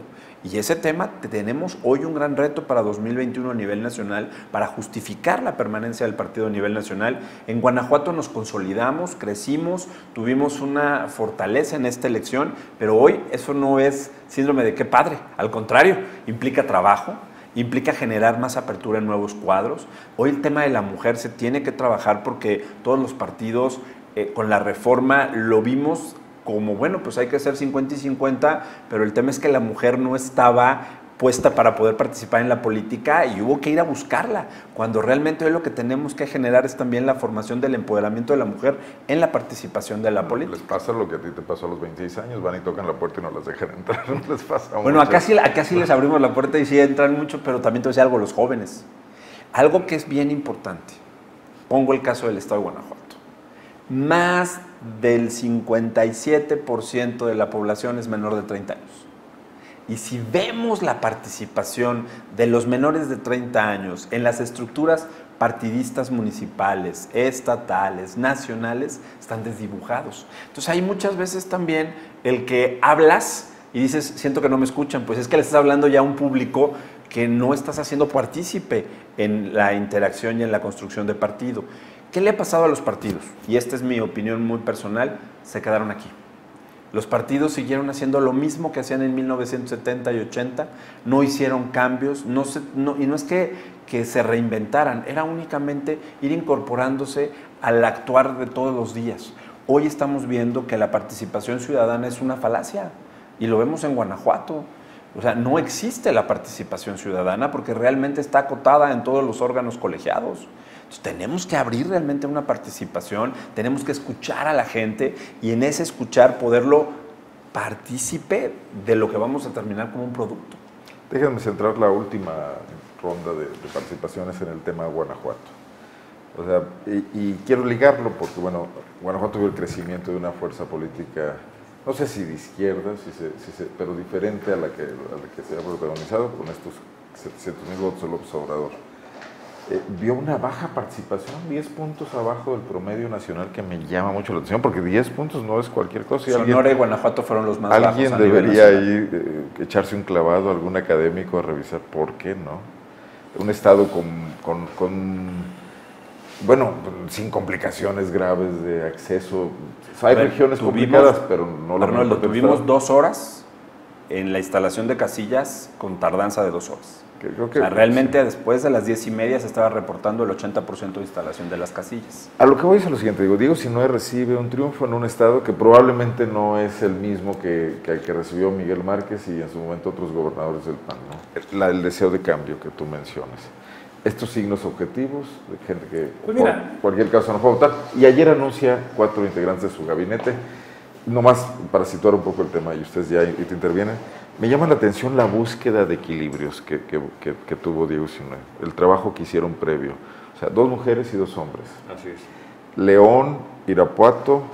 y ese tema tenemos hoy un gran reto para 2021 a nivel nacional, para justificar la permanencia del partido a nivel nacional. En Guanajuato nos consolidamos, crecimos, tuvimos una fortaleza en esta elección, pero hoy eso no es síndrome de qué padre, al contrario, implica trabajo, implica generar más apertura en nuevos cuadros. Hoy el tema de la mujer se tiene que trabajar porque todos los partidos con la reforma lo vimos como, bueno, pues hay que hacer 50 y 50, pero el tema es que la mujer no estaba puesta para poder participar en la política y hubo que ir a buscarla, cuando realmente hoy lo que tenemos que generar es también la formación del empoderamiento de la mujer en la participación de la política. Les pasa lo que a ti te pasó a los 26 años, van y tocan la puerta y no las dejan entrar, no les pasa bueno, acá sí les abrimos la puerta y sí entran mucho, pero también te voy a decir algo, los jóvenes. Algo que es bien importante, pongo el caso del estado de Guanajuato. Más del 57% de la población es menor de 30 años. Y si vemos la participación de los menores de 30 años en las estructuras partidistas municipales, estatales, nacionales, están desdibujados. Entonces hay muchas veces también el que hablas y dices, siento que no me escuchan, pues es que le estás hablando ya a un público que no estás haciendo partícipe en la interacción y en la construcción de partido. ¿Qué le ha pasado a los partidos? Y esta es mi opinión muy personal, se quedaron aquí. Los partidos siguieron haciendo lo mismo que hacían en 1970 y 80, no hicieron cambios, y no es que se reinventaran, era únicamente ir incorporándose al actuar de todos los días. Hoy estamos viendo que la participación ciudadana es una falacia, y lo vemos en Guanajuato. O sea, no existe la participación ciudadana porque realmente está acotada en todos los órganos colegiados. Entonces, tenemos que abrir realmente una participación, tenemos que escuchar a la gente y en ese escuchar poderlo partícipe de lo que vamos a terminar como un producto. Déjenme centrar la última ronda de participaciones en el tema Guanajuato. O sea, y quiero ligarlo porque, bueno, Guanajuato vio el crecimiento de una fuerza política, no sé si de izquierda, pero diferente a la que se ha protagonizado con estos 700,000 votos de López Obrador. vio una baja participación, 10 puntos abajo del promedio nacional, que me llama mucho la atención, porque 10 puntos no es cualquier cosa. Y Sonora y Guanajuato fueron los más bajos. Alguien debería ahí echarse un clavado, algún académico, a revisar por qué no. Un estado bueno, sin complicaciones graves de acceso. Hay regiones complicadas, pero no la Arnoldo, tuvimos 2 horas en la instalación de casillas con tardanza de 2 horas. Creo que, realmente después de las 10:30 se estaba reportando el 80% de instalación de las casillas. A lo que voy es lo siguiente, Diego Sinue recibe un triunfo en un estado que probablemente no es el mismo que el que recibió Miguel Márquez y en su momento otros gobernadores del PAN, ¿no? El deseo de cambio que tú mencionas. Estos signos objetivos de gente que pues por cualquier caso no fue a votar. Y ayer anuncia 4 integrantes de su gabinete. Nomás para situar un poco el tema, y ustedes ya te intervienen, me llama la atención la búsqueda de equilibrios que tuvo Diego Sinue, el trabajo que hicieron previo. O sea, 2 mujeres y 2 hombres. Así es. León, Irapuato,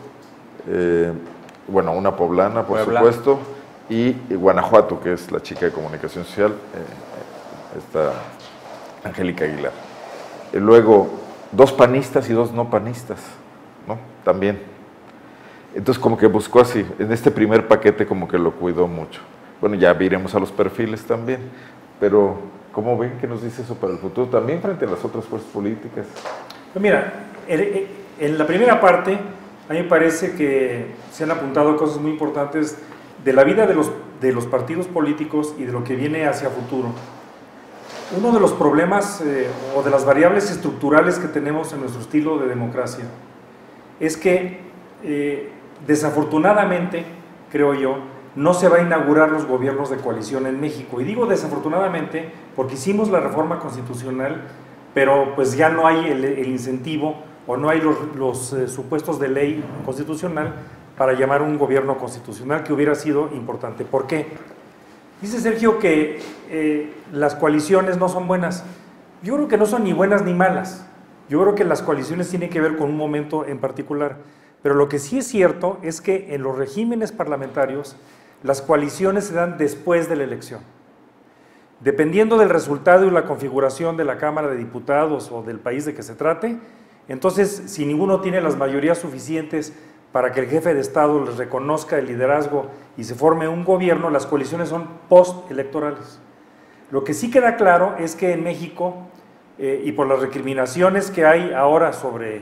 bueno, una poblana, por supuesto, y Guanajuato, que es la chica de comunicación social, esta Angélica Aguilar. Luego, 2 panistas y 2 no panistas, ¿no? También. Entonces, como que buscó así, en este primer paquete como que lo cuidó mucho. Bueno, ya iremos a los perfiles también, pero ¿cómo ven que nos dice eso para el futuro? También frente a las otras fuerzas políticas. Pues mira, en la primera parte, a mí me parece que se han apuntado cosas muy importantes de la vida de los partidos políticos y de lo que viene hacia futuro. Uno de los problemas o de las variables estructurales que tenemos en nuestro estilo de democracia es que desafortunadamente, creo yo, no se va a inaugurar los gobiernos de coalición en México. Y digo desafortunadamente porque hicimos la reforma constitucional, pero pues ya no hay el incentivo o no hay los supuestos de ley constitucional para llamar un gobierno constitucional, que hubiera sido importante. ¿Por qué? Dice Sergio que las coaliciones no son buenas. Yo creo que no son ni buenas ni malas. Yo creo que las coaliciones tienen que ver con un momento en particular. Pero lo que sí es cierto es que en los regímenes parlamentarios las coaliciones se dan después de la elección. Dependiendo del resultado y la configuración de la Cámara de Diputados o del país de que se trate, entonces si ninguno tiene las mayorías suficientes para que el jefe de Estado les reconozca el liderazgo y se forme un gobierno, las coaliciones son postelectorales. Lo que sí queda claro es que en México, y por las recriminaciones que hay ahora sobre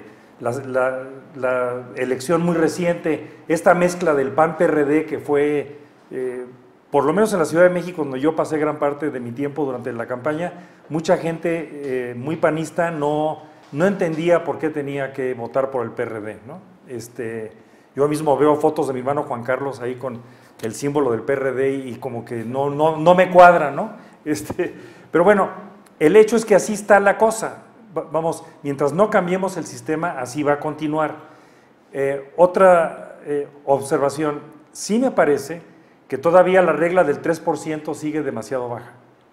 la elección muy reciente, esta mezcla del PAN-PRD que fue, por lo menos en la Ciudad de México, donde yo pasé gran parte de mi tiempo durante la campaña, mucha gente muy panista no entendía por qué tenía que votar por el PRD, ¿no? Yo mismo veo fotos de mi hermano Juan Carlos ahí con el símbolo del PRD y como que no me cuadra, ¿no? Pero bueno, el hecho es que así está la cosa. Vamos, mientras no cambiemos el sistema, así va a continuar. Otra observación, sí me parece que todavía la regla del 3% sigue demasiado baja.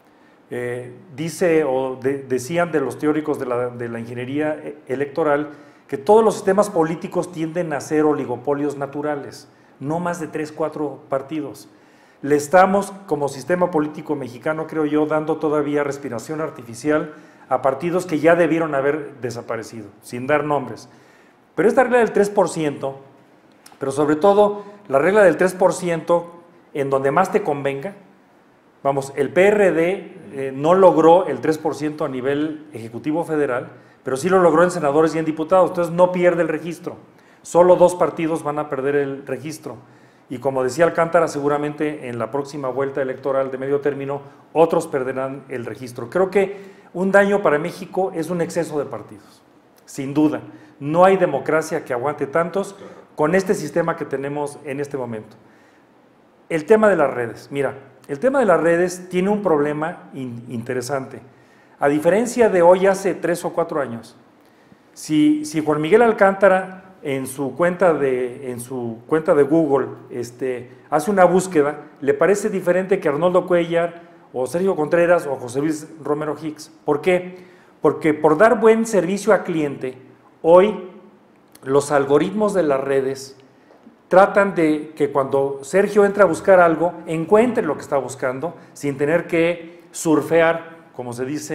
Decían de los teóricos de la ingeniería electoral que todos los sistemas políticos tienden a ser oligopolios naturales, no más de 3, 4 partidos. Le estamos, como sistema político mexicano, creo yo, dando todavía respiración artificial a partidos que ya debieron haber desaparecido, sin dar nombres. Pero esta regla del 3%, pero sobre todo la regla del 3% en donde más te convenga, vamos, el PRD no logró el 3% a nivel ejecutivo federal, pero sí lo logró en senadores y en diputados, entonces no pierde el registro. Solo 2 partidos van a perder el registro. Y como decía Alcántara, seguramente en la próxima vuelta electoral de medio término, otros perderán el registro. Creo que un daño para México es un exceso de partidos, sin duda. No hay democracia que aguante tantos con este sistema que tenemos en este momento. El tema de las redes. Mira, el tema de las redes tiene un problema interesante. A diferencia de hoy, hace 3 o 4 años, si Juan Miguel Alcántara en su cuenta de Google hace una búsqueda, le parece diferente que Arnoldo Cuellar o Sergio Contreras o José Luis Romero Hicks. ¿Por qué? Porque por dar buen servicio al cliente, hoy los algoritmos de las redes tratan de que cuando Sergio entra a buscar algo, encuentre lo que está buscando sin tener que surfear, como se dice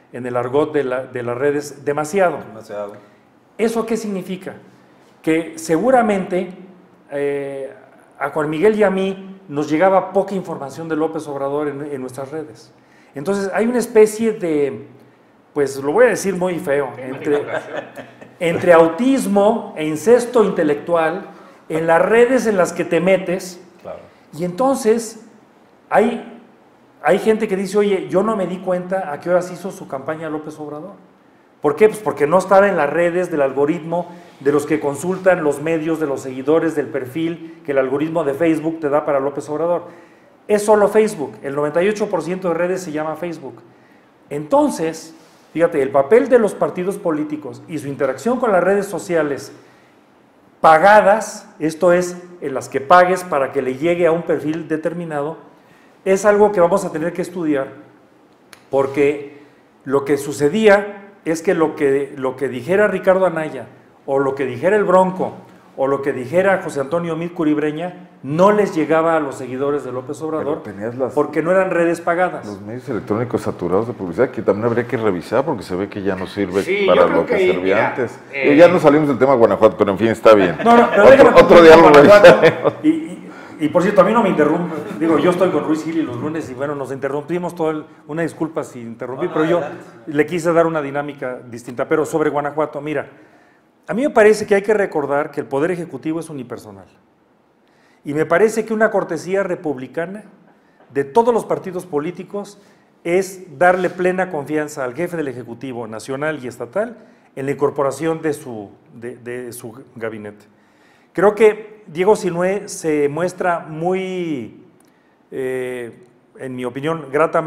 en el argot de las redes, demasiado. Demasiado. ¿Eso qué significa? Que seguramente a Juan Miguel y a mí nos llegaba poca información de López Obrador en nuestras redes. Entonces hay una especie de, pues lo voy a decir muy feo, entre autismo e incesto intelectual en las redes en las que te metes. Claro. Y entonces hay gente que dice, oye, yo no me di cuenta a qué horas hizo su campaña López Obrador. ¿Por qué? Pues porque no estaba en las redes del algoritmo de los que consultan los medios, de los seguidores, del perfil que el algoritmo de Facebook te da para López Obrador. Es solo Facebook, el 98% de redes se llama Facebook. Entonces, fíjate, el papel de los partidos políticos y su interacción con las redes sociales pagadas, esto es, en las que pagues para que le llegue a un perfil determinado, es algo que vamos a tener que estudiar, porque lo que sucedía es que lo que dijera Ricardo Anaya, o lo que dijera el Bronco, o lo que dijera José Antonio Meade Curibreña, no les llegaba a los seguidores de López Obrador, porque no eran redes pagadas. Los medios electrónicos saturados de publicidad, que también habría que revisar, porque se ve que ya no sirve para lo que servía antes. Ya no salimos del tema Guanajuato, pero en fin, está bien. Pero otro día lo revisaremos. Y por cierto, a mí no me interrumpe. Digo, yo estoy con Ruiz Gili los lunes y bueno, nos interrumpimos una disculpa si interrumpí, pero yo le quise dar una dinámica distinta. Pero sobre Guanajuato, mira, a mí me parece que hay que recordar que el Poder Ejecutivo es unipersonal. Y me parece que una cortesía republicana de todos los partidos políticos es darle plena confianza al jefe del Ejecutivo nacional y estatal en la incorporación de su gabinete. Creo que Diego Sinue se muestra muy, en mi opinión,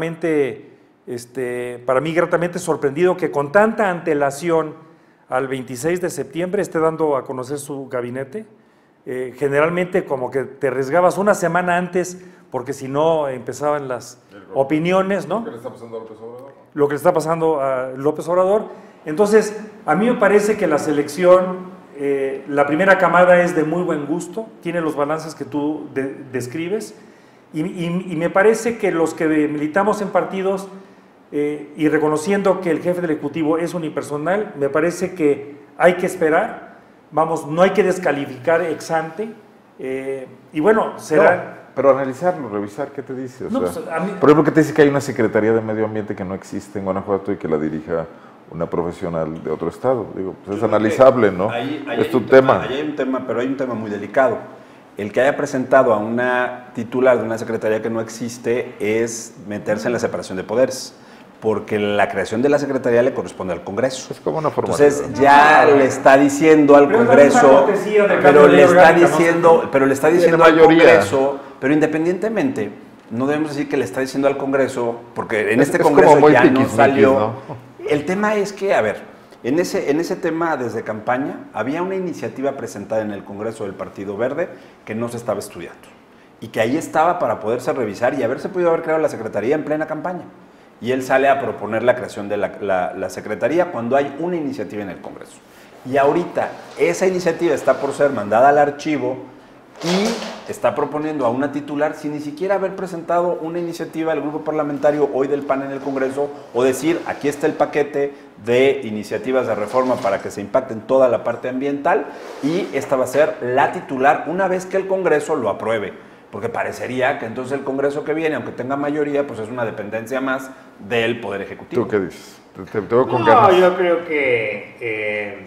para mí gratamente sorprendido que con tanta antelación al 26 de septiembre esté dando a conocer su gabinete. Generalmente como que te arriesgabas una semana antes porque si no empezaban las opiniones, ¿no? ¿Qué le está pasando a López Obrador? Lo que le está pasando a López Obrador. Entonces, a mí me parece que la selección, la primera camada es de muy buen gusto, tiene los balances que tú describes, y me parece que los que militamos en partidos y reconociendo que el jefe del Ejecutivo es unipersonal, me parece que hay que esperar. Vamos, no hay que descalificar ex ante, y bueno, será... No, pero analizarlo, revisar, ¿qué te dice? No, pues, por ejemplo, ¿qué te dice que hay una Secretaría de Medio Ambiente que no existe en Guanajuato y que la dirija una profesional de otro estado? Digo, pues es analizable, ¿no? Es tu tema. Ahí hay un tema, pero hay un tema muy delicado. El que haya presentado a una titular de una secretaría que no existe es meterse en la separación de poderes, porque la creación de la Secretaría le corresponde al Congreso. Es como una formalidad. Entonces ya le está diciendo al Congreso, pero le está diciendo al Congreso, pero independientemente, no debemos decir que le está diciendo al Congreso, porque en este Congreso ya no salió. ¿No? El tema es que, a ver, en ese tema desde campaña había una iniciativa presentada en el Congreso del Partido Verde que no se estaba estudiando y que ahí estaba para poderse revisar y haberse podido haber creado la Secretaría en plena campaña. Y él sale a proponer la creación de la Secretaría cuando hay una iniciativa en el Congreso. Y ahorita esa iniciativa está por ser mandada al archivo y está proponiendo a una titular sin ni siquiera haber presentado una iniciativa al grupo parlamentario hoy del PAN en el Congreso o decir, aquí está el paquete de iniciativas de reforma para que se impacten toda la parte ambiental y esta va a ser la titular una vez que el Congreso lo apruebe. Porque parecería que entonces el Congreso que viene, aunque tenga mayoría, pues es una dependencia más del Poder Ejecutivo. ¿Tú qué dices? Te veo con ganas. No, yo creo que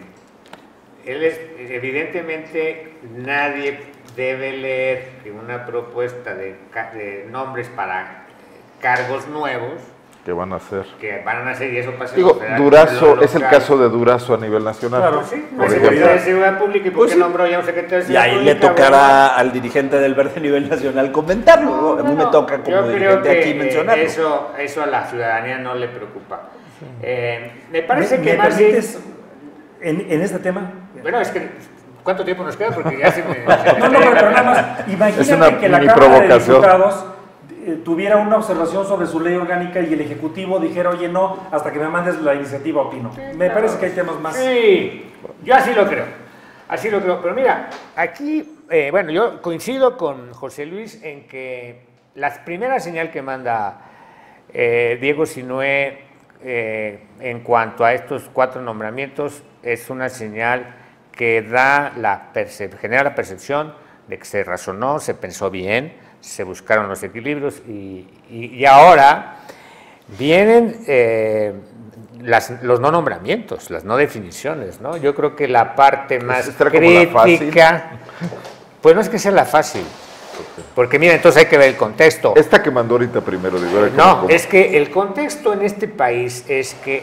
evidentemente nadie debe leer que una propuesta de nombres para cargos nuevos que van a hacer. Que van a hacer y eso pasa. Digo, Durazo, es el caso de Durazo a nivel nacional. Claro, sí, la Secretaría de Seguridad Pública y por qué nombró ya un secretario de Seguridad Pública. Y ahí le tocará al dirigente del Verde a nivel nacional comentarlo. A mí me toca como dirigente aquí mencionarlo. Eso a la ciudadanía no le preocupa. Me parece que más bien... en este tema... Bueno, es que... ¿Cuánto tiempo nos queda? Porque ya se me... pero nada más. Imagínate que la Cámara de Diputados tuviera una observación sobre su ley orgánica y el Ejecutivo dijera, oye, no, hasta que me mandes la iniciativa opino. Me parece que hay temas más... Sí, yo así lo creo. Pero mira, aquí, bueno, yo coincido con José Luis en que la primera señal que manda Diego Sinue en cuanto a estos 4 nombramientos, es una señal que da genera la percepción de que se razonó, se pensó bien, se buscaron los equilibrios y ahora vienen los no nombramientos, las no definiciones, ¿no? Yo creo que la parte más crítica, pues no es que sea la fácil, porque mira, entonces hay que ver el contexto. Esta que mandó ahorita primero, digo. No, es que el contexto en este país es que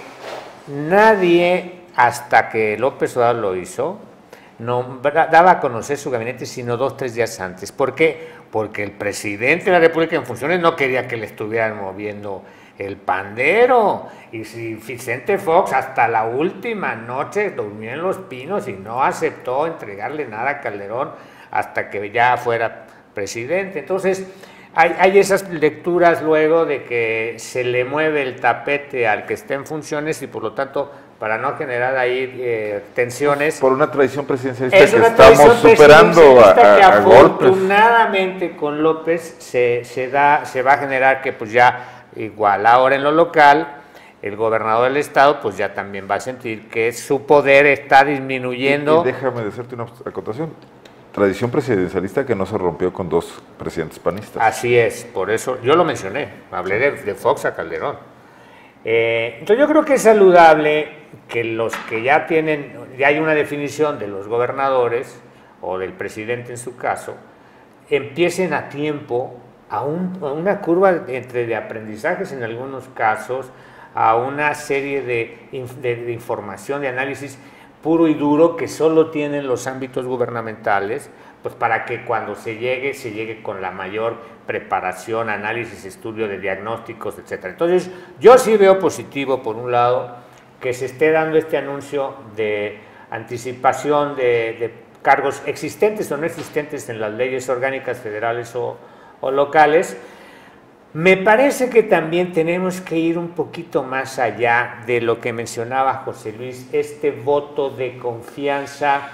nadie, hasta que López Obrador lo hizo, daba a conocer su gabinete sino 2 o 3 días antes. ¿Por qué? Porque el presidente de la República en funciones no quería que le estuvieran moviendo el pandero, y si Vicente Fox hasta la última noche durmió en Los Pinos y no aceptó entregarle nada a Calderón hasta que ya fuera presidente. Entonces hay esas lecturas luego de que se le mueve el tapete al que esté en funciones y por lo tanto, para no generar ahí tensiones. Por una tradición presidencialista que estamos superando a golpes. Afortunadamente con López se va a generar que pues ya igual ahora en lo local el gobernador del estado pues ya también va a sentir que su poder está disminuyendo. Y déjame hacerte una acotación. Tradición presidencialista que no se rompió con 2 presidentes panistas. Así es, por eso yo lo mencioné, hablé de Fox a Calderón. Entonces yo creo que es saludable que los que ya hay una definición de los gobernadores o del presidente en su caso, empiecen a tiempo a una curva de aprendizajes en algunos casos, a una serie de información, de análisis puro y duro que solo tienen los ámbitos gubernamentales, pues para que cuando se llegue con la mayor preparación, análisis, estudio de diagnósticos, etc. Entonces, yo sí veo positivo, por un lado, que se esté dando este anuncio de anticipación de cargos existentes o no existentes en las leyes orgánicas federales o locales. Me parece que también tenemos que ir un poquito más allá de lo que mencionaba José Luis, este voto de confianza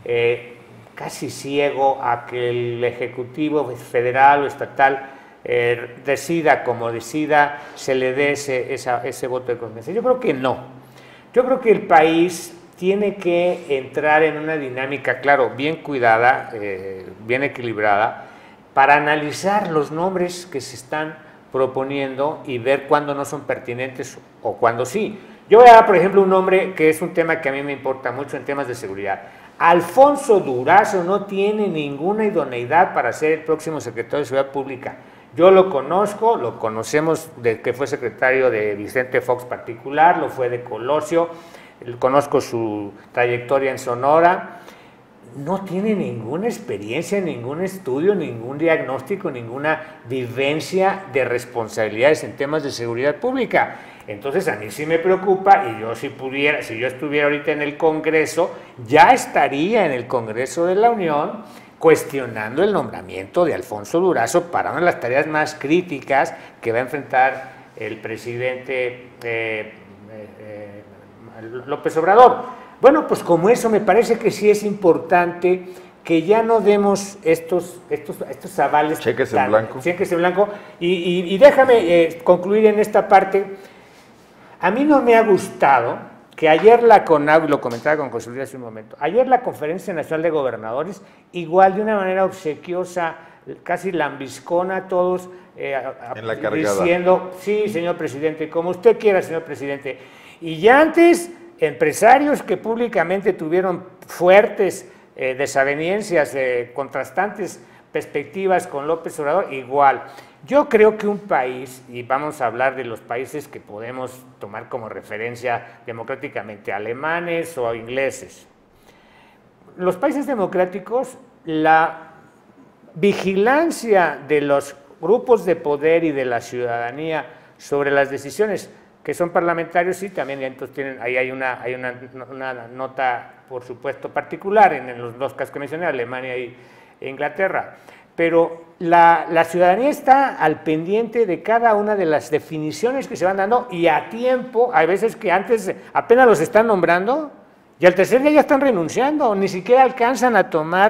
casi ciego a que el Ejecutivo federal o estatal decida como decida, se le dé ese voto de confianza. Yo creo que no. Yo creo que el país tiene que entrar en una dinámica, claro, bien cuidada, bien equilibrada, para analizar los nombres que se están proponiendo y ver cuándo no son pertinentes o cuándo sí. Yo voy a dar, por ejemplo, un nombre que es un tema que a mí me importa mucho en temas de seguridad. Alfonso Durazo no tiene ninguna idoneidad para ser el próximo secretario de Seguridad Pública. Yo lo conozco, lo conocemos de que fue secretario de Vicente Fox particular, lo fue de Colosio, conozco su trayectoria en Sonora. No tiene ninguna experiencia, ningún estudio, ningún diagnóstico, ninguna vivencia de responsabilidades en temas de seguridad pública. Entonces a mí sí me preocupa y yo si yo estuviera ahorita en el Congreso, ya estaría en el Congreso de la Unión cuestionando el nombramiento de Alfonso Durazo para una de las tareas más críticas que va a enfrentar el presidente López Obrador. Bueno, pues como eso me parece que sí es importante que ya no demos estos avales. Cheques en blanco. Cheques en blanco. Y déjame concluir en esta parte. A mí no me ha gustado que ayer la CONAGO, y lo comentaba con José Luis hace un momento, ayer la Conferencia Nacional de Gobernadores, igual de una manera obsequiosa, casi lambiscona a todos, en la cargada, diciendo, sí, señor presidente, como usted quiera, señor presidente. Y ya antes, empresarios que públicamente tuvieron fuertes desavenencias, contrastantes perspectivas con López Obrador, igual. Yo creo que un país, y vamos a hablar de los países que podemos tomar como referencia democráticamente, alemanes o ingleses. Los países democráticos, la vigilancia de los grupos de poder y de la ciudadanía sobre las decisiones que son parlamentarios, sí, también entonces ahí hay una nota, por supuesto, particular en los 2 casos que mencioné, Alemania e Inglaterra. Pero la ciudadanía está al pendiente de cada una de las definiciones que se van dando y a tiempo. Hay veces que antes apenas los están nombrando y al tercer día ya están renunciando, ni siquiera alcanzan a tomar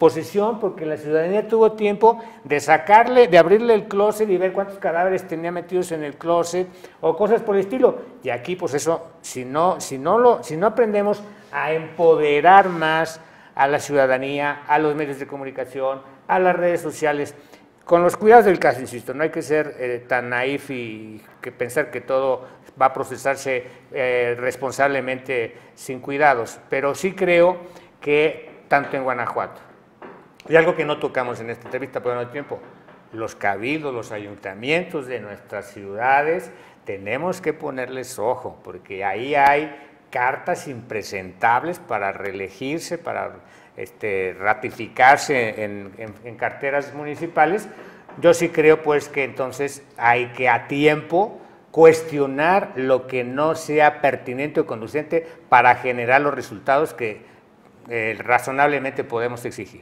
posesión porque la ciudadanía tuvo tiempo de sacarle, de abrirle el closet y ver cuántos cadáveres tenía metidos en el closet o cosas por el estilo. Y aquí, pues eso, si no aprendemos a empoderar más a la ciudadanía, a los medios de comunicación, a las redes sociales, con los cuidados del caso, insisto, no hay que ser tan naif y pensar que todo va a procesarse responsablemente sin cuidados, pero sí creo que tanto en Guanajuato, y algo que no tocamos en esta entrevista por no hay tiempo, los cabildos, los ayuntamientos de nuestras ciudades, tenemos que ponerles ojo, porque ahí hay cartas impresentables para reelegirse, para ratificarse en carteras municipales. Yo sí creo pues que entonces hay que a tiempo cuestionar lo que no sea pertinente o conducente para generar los resultados que razonablemente podemos exigir.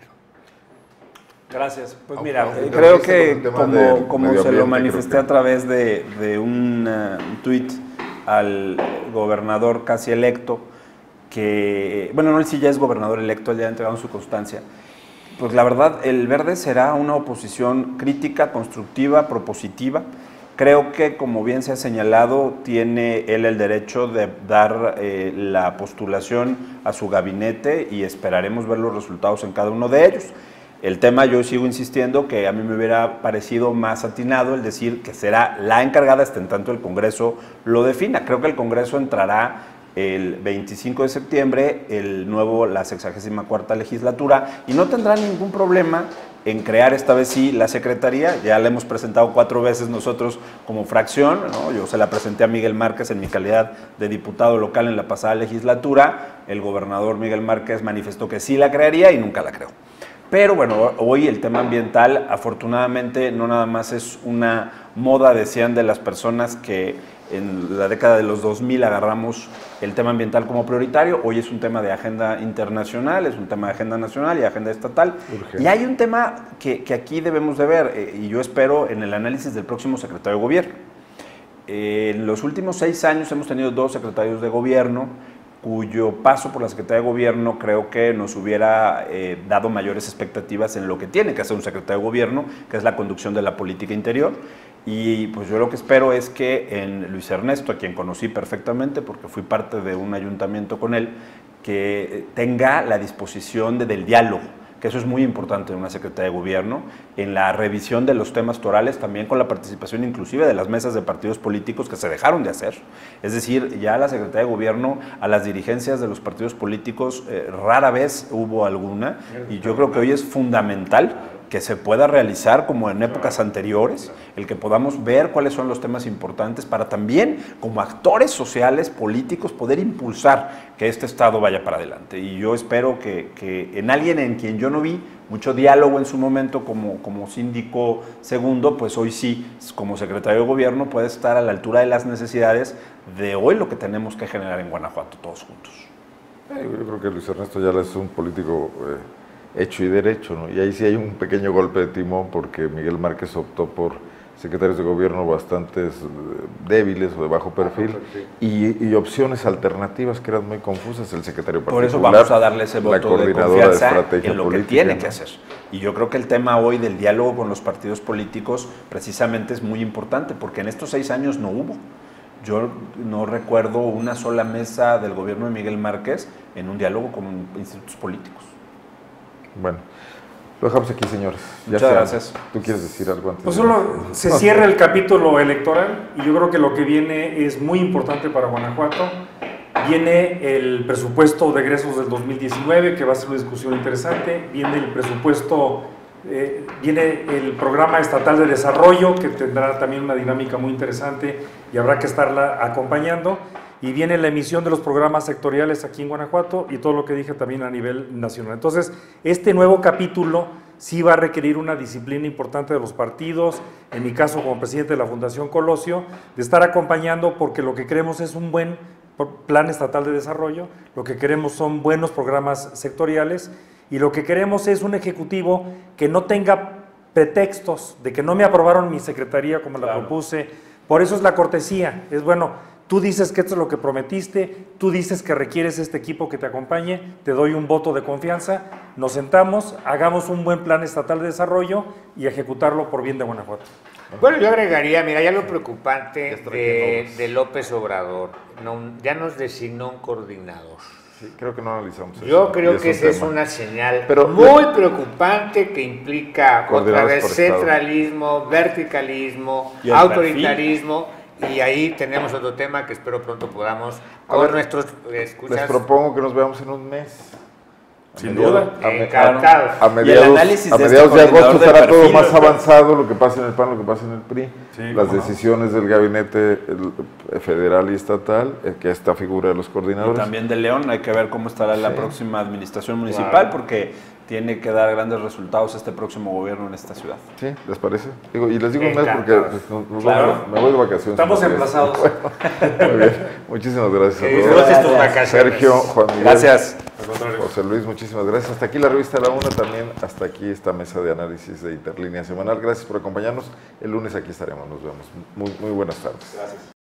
Gracias. Pues mira, creo que como se lo manifesté a través de un tuit al gobernador casi electo, que, bueno, no, él sí ya es gobernador electo, él ya ha entregado su constancia, pues la verdad, el Verde será una oposición crítica, constructiva, propositiva. Creo que, como bien se ha señalado, tiene él el derecho de dar la postulación a su gabinete y esperaremos ver los resultados en cada uno de ellos. El tema, yo sigo insistiendo que a mí me hubiera parecido más atinado el decir que será la encargada hasta en tanto el Congreso lo defina. Creo que el Congreso entrará el 25 de septiembre, la 64ª legislatura, y no tendrá ningún problema en crear esta vez sí la Secretaría. Ya la hemos presentado 4 veces nosotros como fracción, ¿no? Yo se la presenté a Miguel Márquez en mi calidad de diputado local en la pasada legislatura. El gobernador Miguel Márquez manifestó que sí la crearía y nunca la creó. Pero bueno, hoy el tema ambiental afortunadamente no nada más es una moda, decían de las personas que en la década de los 2000 agarramos el tema ambiental como prioritario. Hoy es un tema de agenda internacional, es un tema de agenda nacional y agenda estatal. Urgente. Y hay un tema que aquí debemos de ver, y yo espero en el análisis del próximo secretario de Gobierno. En los últimos 6 años hemos tenido 2 secretarios de Gobierno, cuyo paso por la Secretaría de Gobierno creo que nos hubiera dado mayores expectativas en lo que tiene que hacer un secretario de Gobierno, que es la conducción de la política interior. Y pues yo lo que espero es que en Luis Ernesto, a quien conocí perfectamente porque fui parte de un ayuntamiento con él, que tenga la disposición del diálogo, que eso es muy importante en una Secretaría de Gobierno, en la revisión de los temas torales, también con la participación inclusive de las mesas de partidos políticos que se dejaron de hacer. Es decir, ya la Secretaría de Gobierno, a las dirigencias de los partidos políticos, rara vez hubo alguna, y yo creo que hoy es fundamental que se pueda realizar como en épocas anteriores, el que podamos ver cuáles son los temas importantes para también, como actores sociales, políticos, poder impulsar que este Estado vaya para adelante. Y yo espero que en alguien en quien yo no vi mucho diálogo en su momento como síndico segundo, pues hoy sí, como secretario de Gobierno, puede estar a la altura de las necesidades de hoy lo que tenemos que generar en Guanajuato todos juntos. Yo creo que Luis Ernesto Ayala es un político hecho y derecho, ¿no? Y ahí sí hay un pequeño golpe de timón porque Miguel Márquez optó por secretarios de gobierno bastantes débiles o de bajo perfil y opciones alternativas que eran muy confusas. El secretario particular, por eso vamos a darle ese voto de confianza en lo política, que tiene que hacer. Y yo creo que el tema hoy del diálogo con los partidos políticos precisamente es muy importante porque en estos 6 años no hubo. Yo no recuerdo una sola mesa del gobierno de Miguel Márquez en un diálogo con institutos políticos. Bueno, lo dejamos aquí, señores. Muchas gracias. ¿Tú quieres decir algo antes? Pues solo se cierra el capítulo electoral y yo creo que lo que viene es muy importante para Guanajuato. Viene el presupuesto de egresos del 2019, que va a ser una discusión interesante. Viene el presupuesto, viene el programa estatal de desarrollo, que tendrá también una dinámica muy interesante y habrá que estarla acompañando. Y viene la emisión de los programas sectoriales aquí en Guanajuato y todo lo que dije también a nivel nacional. Entonces, este nuevo capítulo sí va a requerir una disciplina importante de los partidos, en mi caso como presidente de la Fundación Colosio, de estar acompañando porque lo que queremos es un buen plan estatal de desarrollo, lo que queremos son buenos programas sectoriales y lo que queremos es un ejecutivo que no tenga pretextos de que no me aprobaron mi secretaría como la propuse. Por eso es la cortesía, es bueno. tú dices que esto es lo que prometiste, tú dices que requieres este equipo que te acompañe, te doy un voto de confianza, nos sentamos, hagamos un buen plan estatal de desarrollo y ejecutarlo por bien de Guanajuato. Bueno, yo agregaría, mira, ya lo preocupante de López Obrador, ya nos designó un coordinador. Sí, creo que no analizamos eso. Yo creo que esa es una señal muy preocupante que implica otra vez centralismo, verticalismo, autoritarismo, y ahí tenemos otro tema que espero pronto podamos con nuestros escuchas. Les propongo que nos veamos en un mes. Sin duda. Encantados. A mediados de agosto estará todo más avanzado, lo que pasa en el PAN, lo que pasa en el PRI, las decisiones del gabinete federal y estatal, que esta figura de los coordinadores. Y también de León, hay que ver cómo estará la próxima administración municipal, porque tiene que dar grandes resultados este próximo gobierno en esta ciudad. ¿Sí? ¿Les parece? Y les digo un mes porque me voy de vacaciones. Estamos emplazados. Muy bien. Muchísimas gracias a todos. Gracias tus vacaciones. Sergio, Juan Miguel. Gracias. José Luis, muchísimas gracias. Hasta aquí la revista La Una, también hasta aquí esta mesa de análisis de Interlínea Semanal. Gracias por acompañarnos. El lunes aquí estaremos, nos vemos. Muy buenas tardes. Gracias.